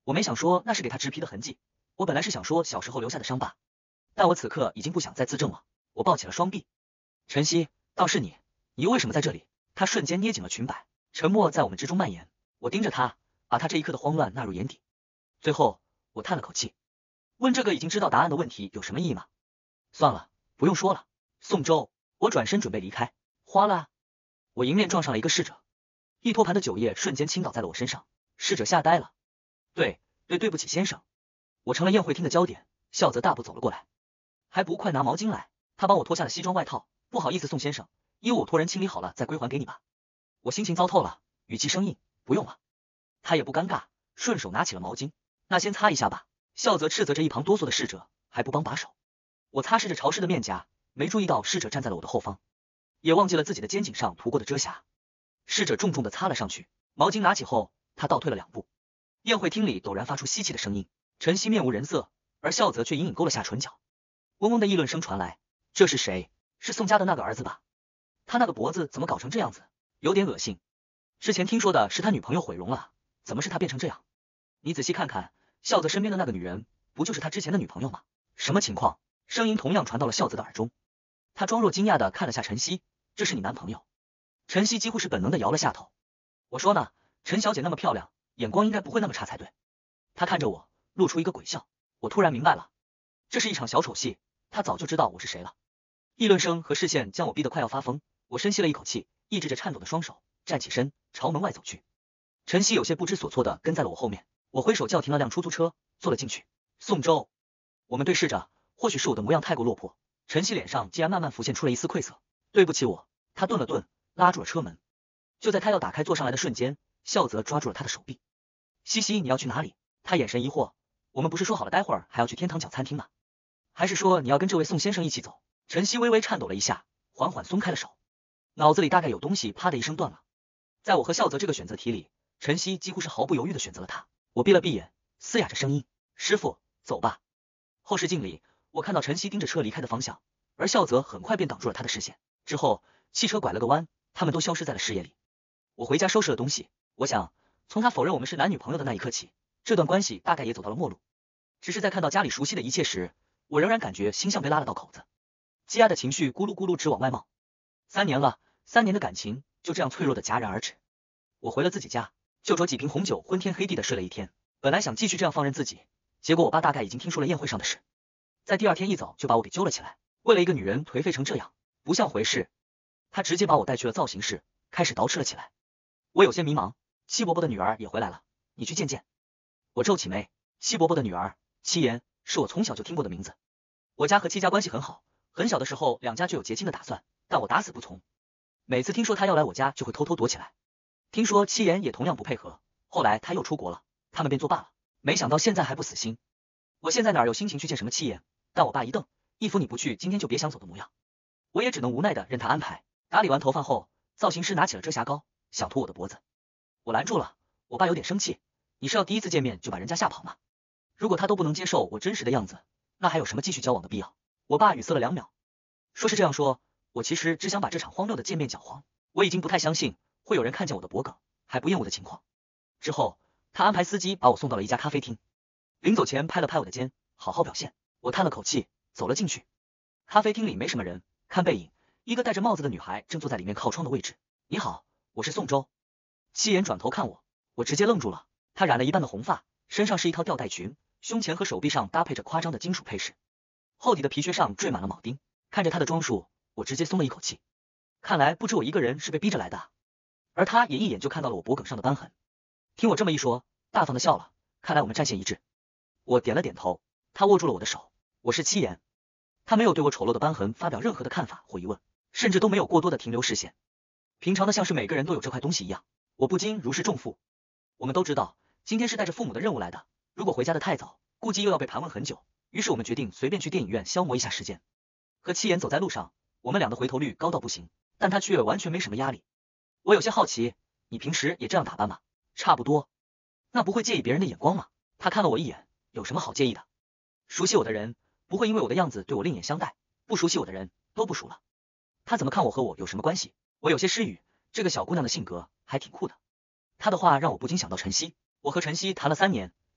我没想说那是给他植皮的痕迹，我本来是想说小时候留下的伤疤，但我此刻已经不想再自证了。我抱起了双臂。晨曦，倒是你，你又为什么在这里？他瞬间捏紧了裙摆，沉默在我们之中蔓延。我盯着他，把他这一刻的慌乱纳入眼底。最后，我叹了口气，问这个已经知道答案的问题有什么意义吗？算了，不用说了。宋周，我转身准备离开。哗啦，我迎面撞上了一个侍者，一托盘的酒液瞬间倾倒在了我身上。侍者吓呆了。对对，对不起先生。我成了宴会厅的焦点。笑泽大步走了过来，还不快拿毛巾来？他帮我脱下了西装外套。不好意思宋先生，衣物我托人清理好了再归还给你吧。我心情糟透了，语气生硬。不用了。他也不尴尬，顺手拿起了毛巾。那先擦一下吧。笑泽斥责着一旁哆嗦的侍者，还不帮把手。我擦拭着潮湿的面颊，没注意到侍者站在了我的后方，也忘记了自己的肩颈上涂过的遮瑕。侍者重重的擦了上去，毛巾拿起后，他倒退了两步。宴会厅里陡然发出吸气的声音，晨曦面无人色，而笑泽却隐隐勾了下唇角。嗡嗡的议论声传来，这是谁？是宋家的那个儿子吧？他那个脖子怎么搞成这样子？有点恶心。之前听说的是他女朋友毁容了，怎么是他变成这样？你仔细看看，笑泽身边的那个女人，不就是他之前的女朋友吗？什么情况？声音同样传到了笑泽的耳中。他装作惊讶的看了下晨曦，这是你男朋友？晨曦几乎是本能的摇了下头。我说呢，陈小姐那么漂亮，眼光应该不会那么差才对。他看着我，露出一个鬼笑。我突然明白了，这是一场小丑戏，他早就知道我是谁了。议论声和视线将我逼得快要发疯，我深吸了一口气，抑制着颤抖的双手，站起身，朝门外走去。晨曦有些不知所措的跟在了我后面，我挥手叫停了辆出租车，坐了进去。宋周，我们对视着，或许是我的模样太过落魄，晨曦脸上竟然慢慢浮现出了一丝愧色。对不起我。他顿了顿，拉住了车门。就在他要打开坐上来的瞬间，笑泽抓住了他的手臂。西西，你要去哪里？他眼神疑惑。我们不是说好了待会儿还要去天堂角餐厅吗？还是说你要跟这位宋先生一起走？晨曦微微颤抖了一下，缓缓松开了手，脑子里大概有东西啪的一声断了。在我和笑泽这个选择题里，晨曦几乎是毫不犹豫的选择了他。我闭了闭眼，嘶哑着声音，师傅，走吧。后视镜里，我看到晨曦盯着车离开的方向，而笑泽很快便挡住了他的视线。之后，汽车拐了个弯，他们都消失在了视野里。我回家收拾了东西，我想，从他否认我们是男女朋友的那一刻起，这段关系大概也走到了末路。只是在看到家里熟悉的一切时，我仍然感觉心像被拉了道口子，积压的情绪咕噜咕噜直往外冒。三年了，三年的感情就这样脆弱的戛然而止。我回了自己家，就酌几瓶红酒，昏天黑地的睡了一天。本来想继续这样放任自己，结果我爸大概已经听说了宴会上的事，在第二天一早就把我给揪了起来。为了一个女人颓废成这样，不像回事。他直接把我带去了造型室，开始捯饬了起来。我有些迷茫，戚伯伯的女儿也回来了，你去见见。我皱起眉，戚伯伯的女儿戚妍是我从小就听过的名字。我家和戚家关系很好，很小的时候两家就有结亲的打算，但我打死不从。每次听说他要来我家，就会偷偷躲起来。听说戚妍也同样不配合，后来他又出国了，他们便作罢了。没想到现在还不死心。我现在哪有心情去见什么戚妍？但我爸一瞪，一副你不去今天就别想走的模样。我也只能无奈的任他安排。打理完头发后，造型师拿起了遮瑕膏，想涂我的脖子。我拦住了，我爸有点生气，你是要第一次见面就把人家吓跑吗？如果他都不能接受我真实的样子，那还有什么继续交往的必要？我爸语塞了两秒，说是这样说，我其实只想把这场荒谬的见面搅黄。我已经不太相信会有人看见我的脖梗还不厌恶的情况。之后，他安排司机把我送到了一家咖啡厅，临走前拍了拍我的肩，好好表现。我叹了口气，走了进去。咖啡厅里没什么人，看背影，一个戴着帽子的女孩正坐在里面靠窗的位置。你好，我是宋周。戚妍转头看我，我直接愣住了。她染了一半的红发，身上是一套吊带裙，胸前和手臂上搭配着夸张的金属配饰，厚底的皮靴上缀满了铆钉。看着她的装束，我直接松了一口气。看来不止我一个人是被逼着来的。而她也一眼就看到了我脖梗上的瘢痕。听我这么一说，大方的笑了，看来我们战线一致。我点了点头，她握住了我的手。我是戚妍。她没有对我丑陋的瘢痕发表任何的看法或疑问，甚至都没有过多的停留视线，平常的像是每个人都有这块东西一样。我不禁如释重负。我们都知道今天是带着父母的任务来的，如果回家的太早，估计又要被盘问很久，于是我们决定随便去电影院消磨一下时间。和戚妍走在路上，我们俩的回头率高到不行，但她却完全没什么压力。我有些好奇，你平时也这样打扮吗？差不多。那不会介意别人的眼光吗？她看了我一眼，有什么好介意的？熟悉我的人不会因为我的样子对我另眼相待，不熟悉我的人都不熟了。她怎么看我和我有什么关系？我有些失语，这个小姑娘的性格还挺酷的。她的话让我不禁想到晨曦，我和晨曦谈了三年，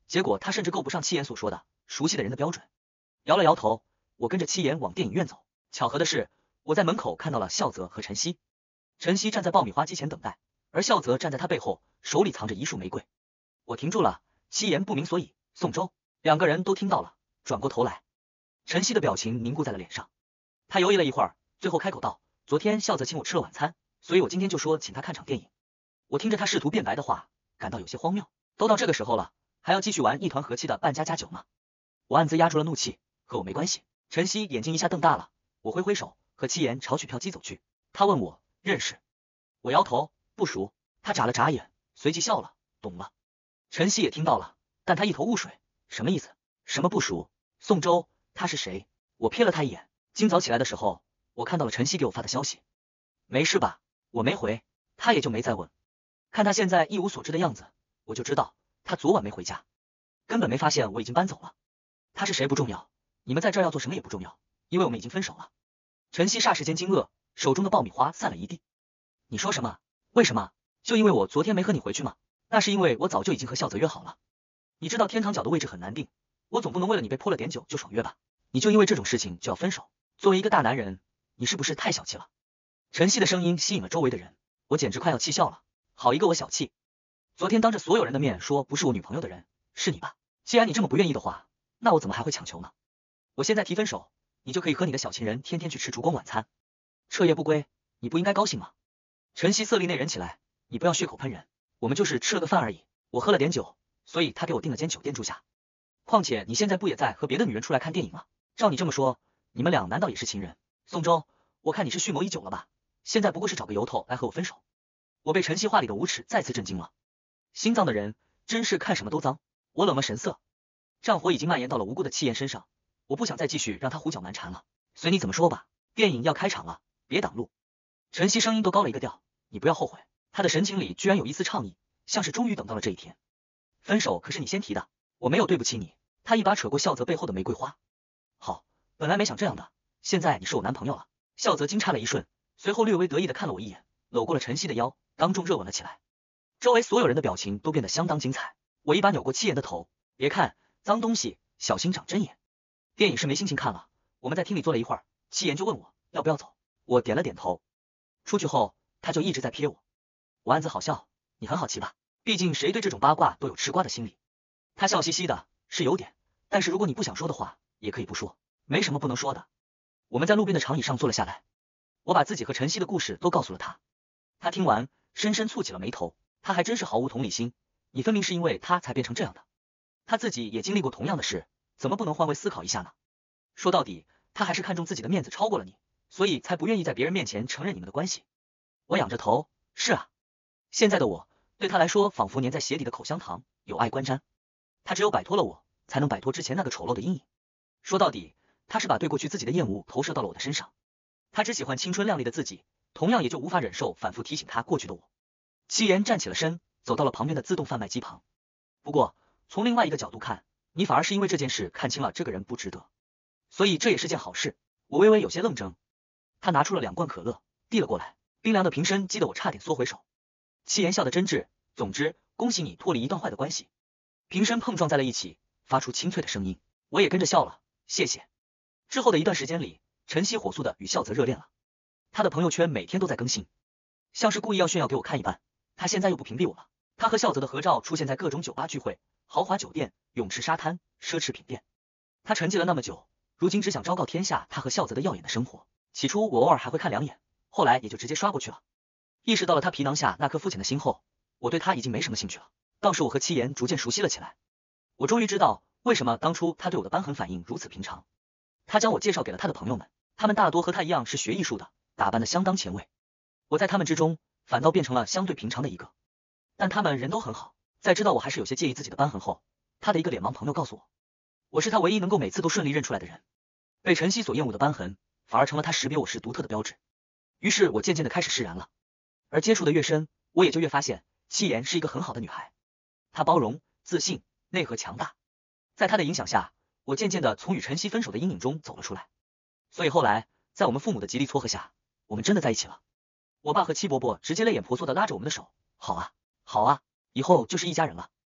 结果他甚至够不上七言所说的熟悉的人的标准。摇了摇头，我跟着七言往电影院走。巧合的是，我在门口看到了孝泽和陈曦。陈曦站在爆米花机前等待，而孝泽站在他背后，手里藏着一束玫瑰。我停住了，七言不明所以。宋周，两个人都听到了，转过头来。陈曦的表情凝固在了脸上，他犹豫了一会儿，最后开口道：昨天孝泽请我吃了晚餐，所以我今天就说请他看场电影。我听着他试图辩白的话，感到有些荒谬。都到这个时候了，还要继续玩一团和气的扮家家酒吗？我暗自压住了怒气，和我没关系。陈曦眼睛一下瞪大了，我挥挥手，和七言朝取票机走去。他问我认识，我摇头不熟。他眨了眨眼，随即笑了，懂了。陈曦也听到了，但他一头雾水，什么意思？什么不熟？宋周，他是谁？我瞥了他一眼。今早起来的时候，我看到了陈曦给我发的消息。没事吧？我没回，他也就没再问。看他现在一无所知的样子，我就知道他昨晚没回家，根本没发现我已经搬走了。他是谁不重要，你们在这儿要做什么也不重要，因为我们已经分手了。陈曦霎时间惊愕，手中的爆米花散了一地。你说什么？为什么？就因为我昨天没和你回去吗？那是因为我早就已经和孝泽约好了。你知道天堂角的位置很难定，我总不能为了你被泼了点酒就爽约吧？你就因为这种事情就要分手？作为一个大男人，你是不是太小气了？陈曦的声音吸引了周围的人，我简直快要气笑了。好一个我小气！昨天当着所有人的面说不是我女朋友的人是你吧？既然你这么不愿意的话，那我怎么还会强求呢？我现在提分手，你就可以和你的小情人天天去吃烛光晚餐，彻夜不归，你不应该高兴吗？陈曦色厉内荏起来，你不要血口喷人，我们就是吃了个饭而已，我喝了点酒，所以他给我订了间酒店住下。况且你现在不也在和别的女人出来看电影吗？照你这么说，你们俩难道也是情人？宋周，我看你是蓄谋已久了吧？现在不过是找个由头来和我分手。我被陈曦话里的无耻再次震惊了。心脏的人真是看什么都脏。我冷了神色，战火已经蔓延到了无辜的七言身上，我不想再继续让他胡搅蛮缠了。随你怎么说吧，电影要开场了，别挡路。陈曦声音都高了一个调，你不要后悔。他的神情里居然有一丝畅意，像是终于等到了这一天。分手可是你先提的，我没有对不起你。他一把扯过孝泽背后的玫瑰花。好，本来没想这样的，现在你是我男朋友了。孝泽惊诧了一瞬，随后略微得意的看了我一眼，搂过了陈曦的腰，当众热吻了起来。周围所有人的表情都变得相当精彩。我一把扭过七言的头，别看，脏东西，小心长针眼。电影是没心情看了，我们在厅里坐了一会儿，七言就问我要不要走，我点了点头。出去后，他就一直在瞥我。我暗自好笑，你很好奇吧？毕竟谁对这种八卦都有吃瓜的心理。他笑嘻嘻的，是有点，但是如果你不想说的话，也可以不说，没什么不能说的。我们在路边的长椅上坐了下来，我把自己和陈曦的故事都告诉了他。他听完，深深蹙起了眉头，他还真是毫无同理心，你分明是因为他才变成这样的。他自己也经历过同样的事，怎么不能换位思考一下呢？说到底，他还是看重自己的面子超过了你，所以才不愿意在别人面前承认你们的关系。我仰着头，是啊，现在的我对他来说仿佛粘在鞋底的口香糖，有碍观瞻。他只有摆脱了我，才能摆脱之前那个丑陋的阴影。说到底，他是把对过去自己的厌恶投射到了我的身上。他只喜欢青春靓丽的自己，同样也就无法忍受反复提醒他过去的我。七言站起了身，走到了旁边的自动贩卖机旁。不过从另外一个角度看，你反而是因为这件事看清了这个人不值得，所以这也是件好事。我微微有些愣怔。他拿出了两罐可乐，递了过来，冰凉的瓶身激得我差点缩回手。七言笑得真挚，总之恭喜你脱离一段坏的关系。瓶身碰撞在了一起，发出清脆的声音，我也跟着笑了，谢谢。之后的一段时间里，陈曦火速的与孝泽热恋了。他的朋友圈每天都在更新，像是故意要炫耀给我看一般。他现在又不屏蔽我了，他和孝泽的合照出现在各种酒吧聚会、豪华酒店、泳池沙滩、奢侈品店。他沉寂了那么久，如今只想昭告天下他和孝泽的耀眼的生活。起初我偶尔还会看两眼，后来也就直接刷过去了。意识到了他皮囊下那颗肤浅的心后，我对他已经没什么兴趣了。倒是我和七言逐渐熟悉了起来。我终于知道为什么当初他对我的瘢痕反应如此平常。他将我介绍给了他的朋友们，他们大多和他一样是学艺术的，打扮得相当前卫。我在他们之中反倒变成了相对平常的一个，但他们人都很好。在知道我还是有些介意自己的瘢痕后，他的一个脸盲朋友告诉我，我是他唯一能够每次都顺利认出来的人。被陈曦所厌恶的瘢痕反而成了他识别我时独特的标志。于是我渐渐的开始释然了，而接触的越深，我也就越发现七言是一个很好的女孩。她包容、自信、内核强大。在她的影响下，我渐渐的从与陈曦分手的阴影中走了出来。所以后来在我们父母的极力撮合下，我们真的在一起了。我爸和七伯伯直接泪眼婆娑的拉着我们的手，好啊好啊，以后就是一家人了。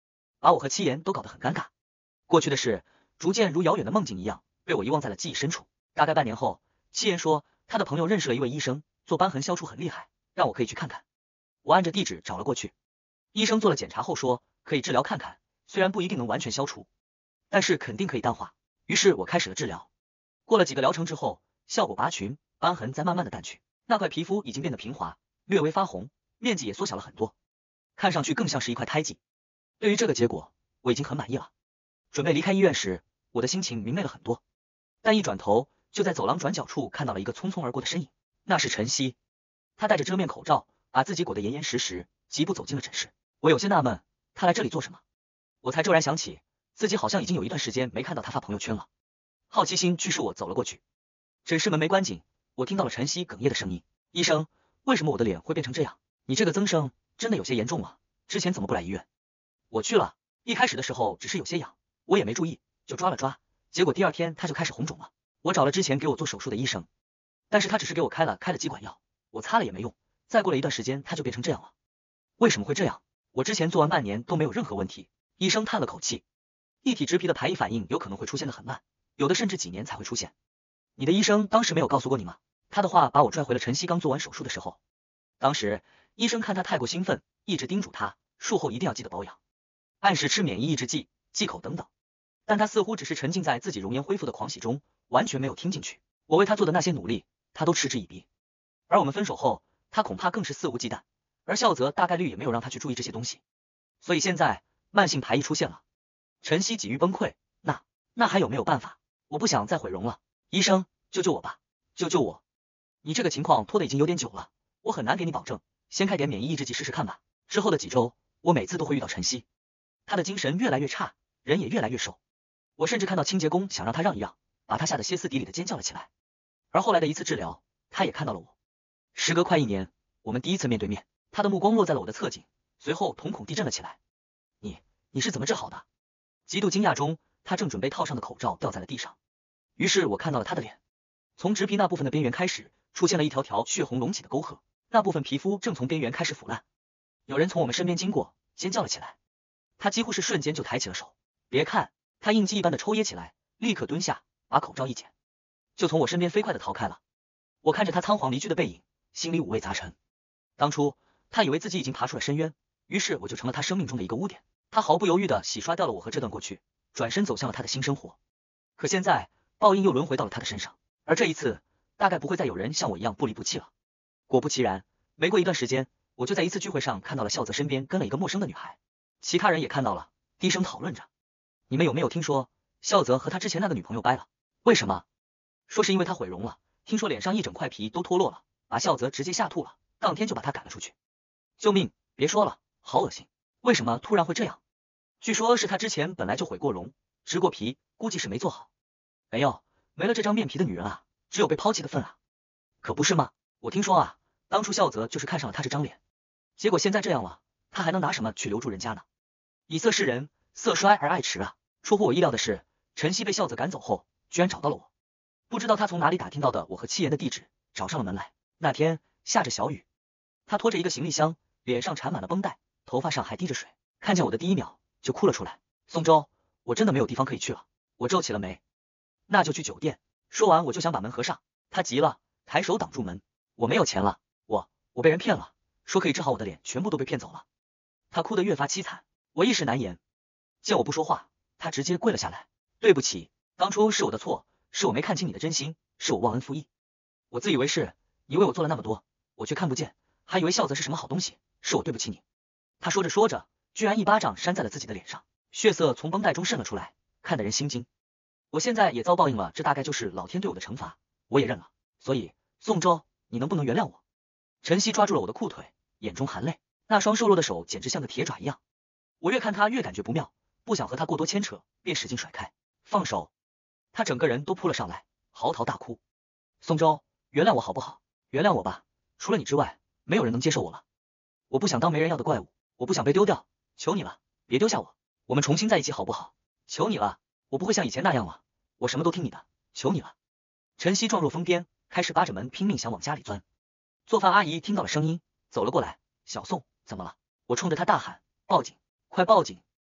把我和七言都搞得很尴尬。过去的事逐渐如遥远的梦境一样被我遗忘在了记忆深处。大概半年后，七言说他的朋友认识了一位医生，做瘢痕消除很厉害，让我可以去看看。我按着地址找了过去，医生做了检查后说可以治疗看看，虽然不一定能完全消除，但是肯定可以淡化。于是我开始了治疗。过了几个疗程之后，效果拔群，瘢痕在慢慢的淡去，那块皮肤已经变得平滑，略微发红，面积也缩小了很多，看上去更像是一块胎记。对于这个结果，我已经很满意了。准备离开医院时，我的心情明媚了很多。但一转头，就在走廊转角处看到了一个匆匆而过的身影，那是陈曦。他戴着遮面口罩，把自己裹得严严实实，疾步走进了诊室。我有些纳闷，他来这里做什么？我才骤然想起，自己好像已经有一段时间没看到他发朋友圈了。好奇心驱使我走了过去。诊室门没关紧，我听到了陈曦哽咽的声音：“医生，为什么我的脸会变成这样？你这个增生真的有些严重了，之前怎么不来医院？”我去了，一开始的时候只是有些痒，我也没注意，就抓了抓，结果第二天它就开始红肿了。我找了之前给我做手术的医生，但是他只是给我开了开了几管药，我擦了也没用，再过了一段时间它就变成这样了。为什么会这样？我之前做完半年都没有任何问题。医生叹了口气，一体植皮的排异反应有可能会出现的很慢，有的甚至几年才会出现。你的医生当时没有告诉过你吗？他的话把我拽回了陈曦刚做完手术的时候。当时医生看他太过兴奋，一直叮嘱他术后一定要记得保养，按时吃免疫抑制剂、忌口等等。但他似乎只是沉浸在自己容颜恢复的狂喜中，完全没有听进去。我为他做的那些努力，他都嗤之以鼻。而我们分手后，他恐怕更是肆无忌惮，而孝泽大概率也没有让他去注意这些东西。所以现在慢性排异出现了。陈曦几欲崩溃，那那还有没有办法？我不想再毁容了，医生，救救我吧，救救我！你这个情况拖得已经有点久了，我很难给你保证，先开点免疫抑制剂试试看吧。之后的几周，我每次都会遇到陈曦，他的精神越来越差，人也越来越瘦。我甚至看到清洁工想让他让一让，把他吓得歇斯底里的尖叫了起来。而后来的一次治疗，他也看到了我。时隔快一年，我们第一次面对面，他的目光落在了我的侧颈，随后瞳孔地震了起来。你你是怎么治好的？极度惊讶中，他正准备套上的口罩掉在了地上。于是我看到了他的脸，从植皮那部分的边缘开始，出现了一条条血红隆起的沟壑，那部分皮肤正从边缘开始腐烂。有人从我们身边经过，尖叫了起来。他几乎是瞬间就抬起了手，别看，他应激一般的抽噎起来，立刻蹲下，把口罩一捡，就从我身边飞快的逃开了。我看着他仓皇离去的背影，心里五味杂陈。当初他以为自己已经爬出了深渊，于是我就成了他生命中的一个污点。他毫不犹豫的洗刷掉了我和这段过去，转身走向了他的新生活。可现在报应又轮回到了他的身上，而这一次大概不会再有人像我一样不离不弃了。果不其然，没过一段时间，我就在一次聚会上看到了孝泽身边跟了一个陌生的女孩，其他人也看到了，低声讨论着。你们有没有听说孝泽和他之前那个女朋友掰了？为什么？说是因为他毁容了，听说脸上一整块皮都脱落了，把孝泽直接吓吐了，当天就把他赶了出去。救命，别说了，好恶心，为什么突然会这样？据说是他之前本来就毁过容，植过皮，估计是没做好。没有，没了这张面皮的女人啊，只有被抛弃的份啊。可不是吗？我听说啊，当初孝泽就是看上了他这张脸，结果现在这样了，他还能拿什么去留住人家呢？以色侍人，色衰而爱弛啊。出乎我意料的是，陈曦被孝泽赶走后，居然找到了我。不知道他从哪里打听到的我和七言的地址，找上了门来。那天下着小雨，他拖着一个行李箱，脸上缠满了绷带，头发上还滴着水，看见我的第一秒就哭了出来。宋州，我真的没有地方可以去了。我皱起了眉。那就去酒店。说完我就想把门合上，他急了，抬手挡住门。我没有钱了，我我被人骗了，说可以治好我的脸，全部都被骗走了。他哭得越发凄惨，我一时难言。见我不说话，他直接跪了下来。对不起，当初是我的错，是我没看清你的真心，是我忘恩负义。我自以为是，你为我做了那么多，我却看不见，还以为孝泽是什么好东西，是我对不起你。他说着说着，居然一巴掌扇在了自己的脸上，血色从绷带中渗了出来，看得人心惊。我现在也遭报应了，这大概就是老天对我的惩罚，我也认了。所以，宋州，你能不能原谅我？陈曦抓住了我的裤腿，眼中含泪，那双瘦弱的手简直像个铁爪一样。我越看他越感觉不妙，不想和他过多牵扯，便使劲甩开，放手。他整个人都扑了上来，嚎啕大哭。宋州，原谅我好不好？原谅我吧，除了你之外，没有人能接受我了。我不想当没人要的怪物，我不想被丢掉，求你了，别丢下我，我们重新在一起好不好？求你了，我不会像以前那样了，我什么都听你的，求你了。陈曦状若疯癫，开始扒着门拼命想往家里钻。做饭阿姨听到了声音，走了过来，小宋，怎么了？我冲着他大喊，报警，快报警！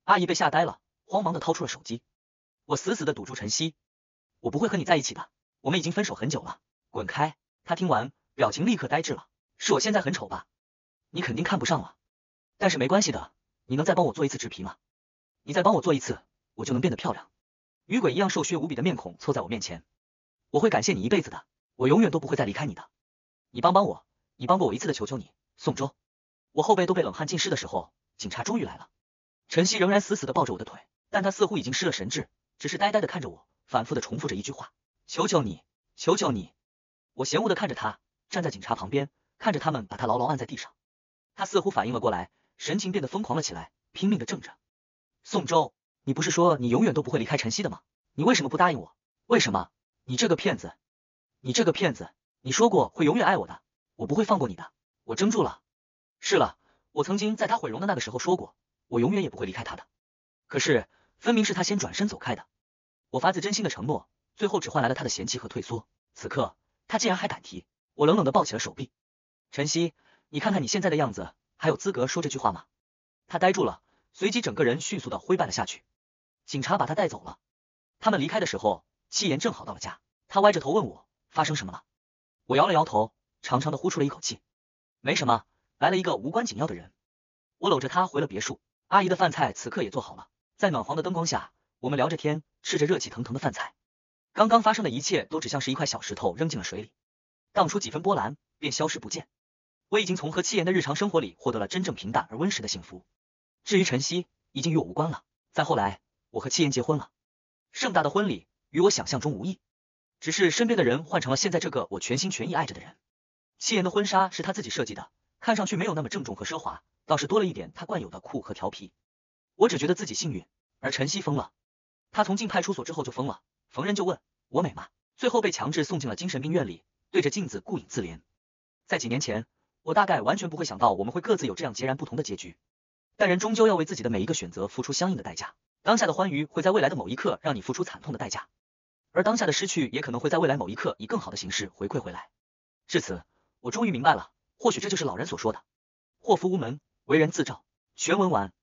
阿姨被吓呆了，慌忙的掏出了手机。我死死的堵住晨曦，我不会和你在一起的，我们已经分手很久了，滚开！他听完，表情立刻呆滞了。是我现在很丑吧？你肯定看不上了，但是没关系的，你能再帮我做一次植皮吗？你再帮我做一次，我就能变得漂亮。女鬼一样瘦削无比的面孔凑在我面前，我会感谢你一辈子的，我永远都不会再离开你的。你帮帮我，你帮过我一次的，求求你，宋周。我后背都被冷汗浸湿的时候，警察终于来了。晨曦仍然死死的抱着我的腿，但他似乎已经失了神智，只是呆呆的看着我，反复的重复着一句话：求求你，求求你。我嫌恶的看着他，站在警察旁边，看着他们把他牢牢按在地上。他似乎反应了过来，神情变得疯狂了起来，拼命的挣着。宋周，你不是说你永远都不会离开晨曦的吗？你为什么不答应我？为什么？你这个骗子！你这个骗子！你说过会永远爱我的，我不会放过你的。我怔住了。是了，我曾经在他毁容的那个时候说过，我永远也不会离开他的。可是，分明是他先转身走开的。我发自真心的承诺，最后只换来了他的嫌弃和退缩。此刻，他竟然还敢提。我冷冷的抱起了手臂。晨曦，你看看你现在的样子，还有资格说这句话吗？他呆住了，随即整个人迅速的挥败了下去。警察把他带走了。他们离开的时候，戚妍正好到了家。他歪着头问我发生什么了。我摇了摇头，长长的呼出了一口气。没什么，来了一个无关紧要的人。我搂着他回了别墅。阿姨的饭菜此刻也做好了，在暖黄的灯光下，我们聊着天，吃着热气腾腾的饭菜。刚刚发生的一切都只像是一块小石头扔进了水里，荡出几分波澜，便消失不见。我已经从和戚妍的日常生活里获得了真正平淡而温实的幸福。至于晨曦，已经与我无关了。再后来，我和戚妍结婚了。盛大的婚礼与我想象中无异，只是身边的人换成了现在这个我全心全意爱着的人。戚妍的婚纱是她自己设计的，看上去没有那么郑重和奢华，倒是多了一点她惯有的酷和调皮。我只觉得自己幸运，而晨曦疯了。他从进派出所之后就疯了，逢人就问我美吗？最后被强制送进了精神病院里，对着镜子顾影自怜。在几年前，我大概完全不会想到我们会各自有这样截然不同的结局，但人终究要为自己的每一个选择付出相应的代价。当下的欢愉会在未来的某一刻让你付出惨痛的代价，而当下的失去也可能会在未来某一刻以更好的形式回馈回来。至此，我终于明白了，或许这就是老人所说的祸福无门，为人自照。全文完。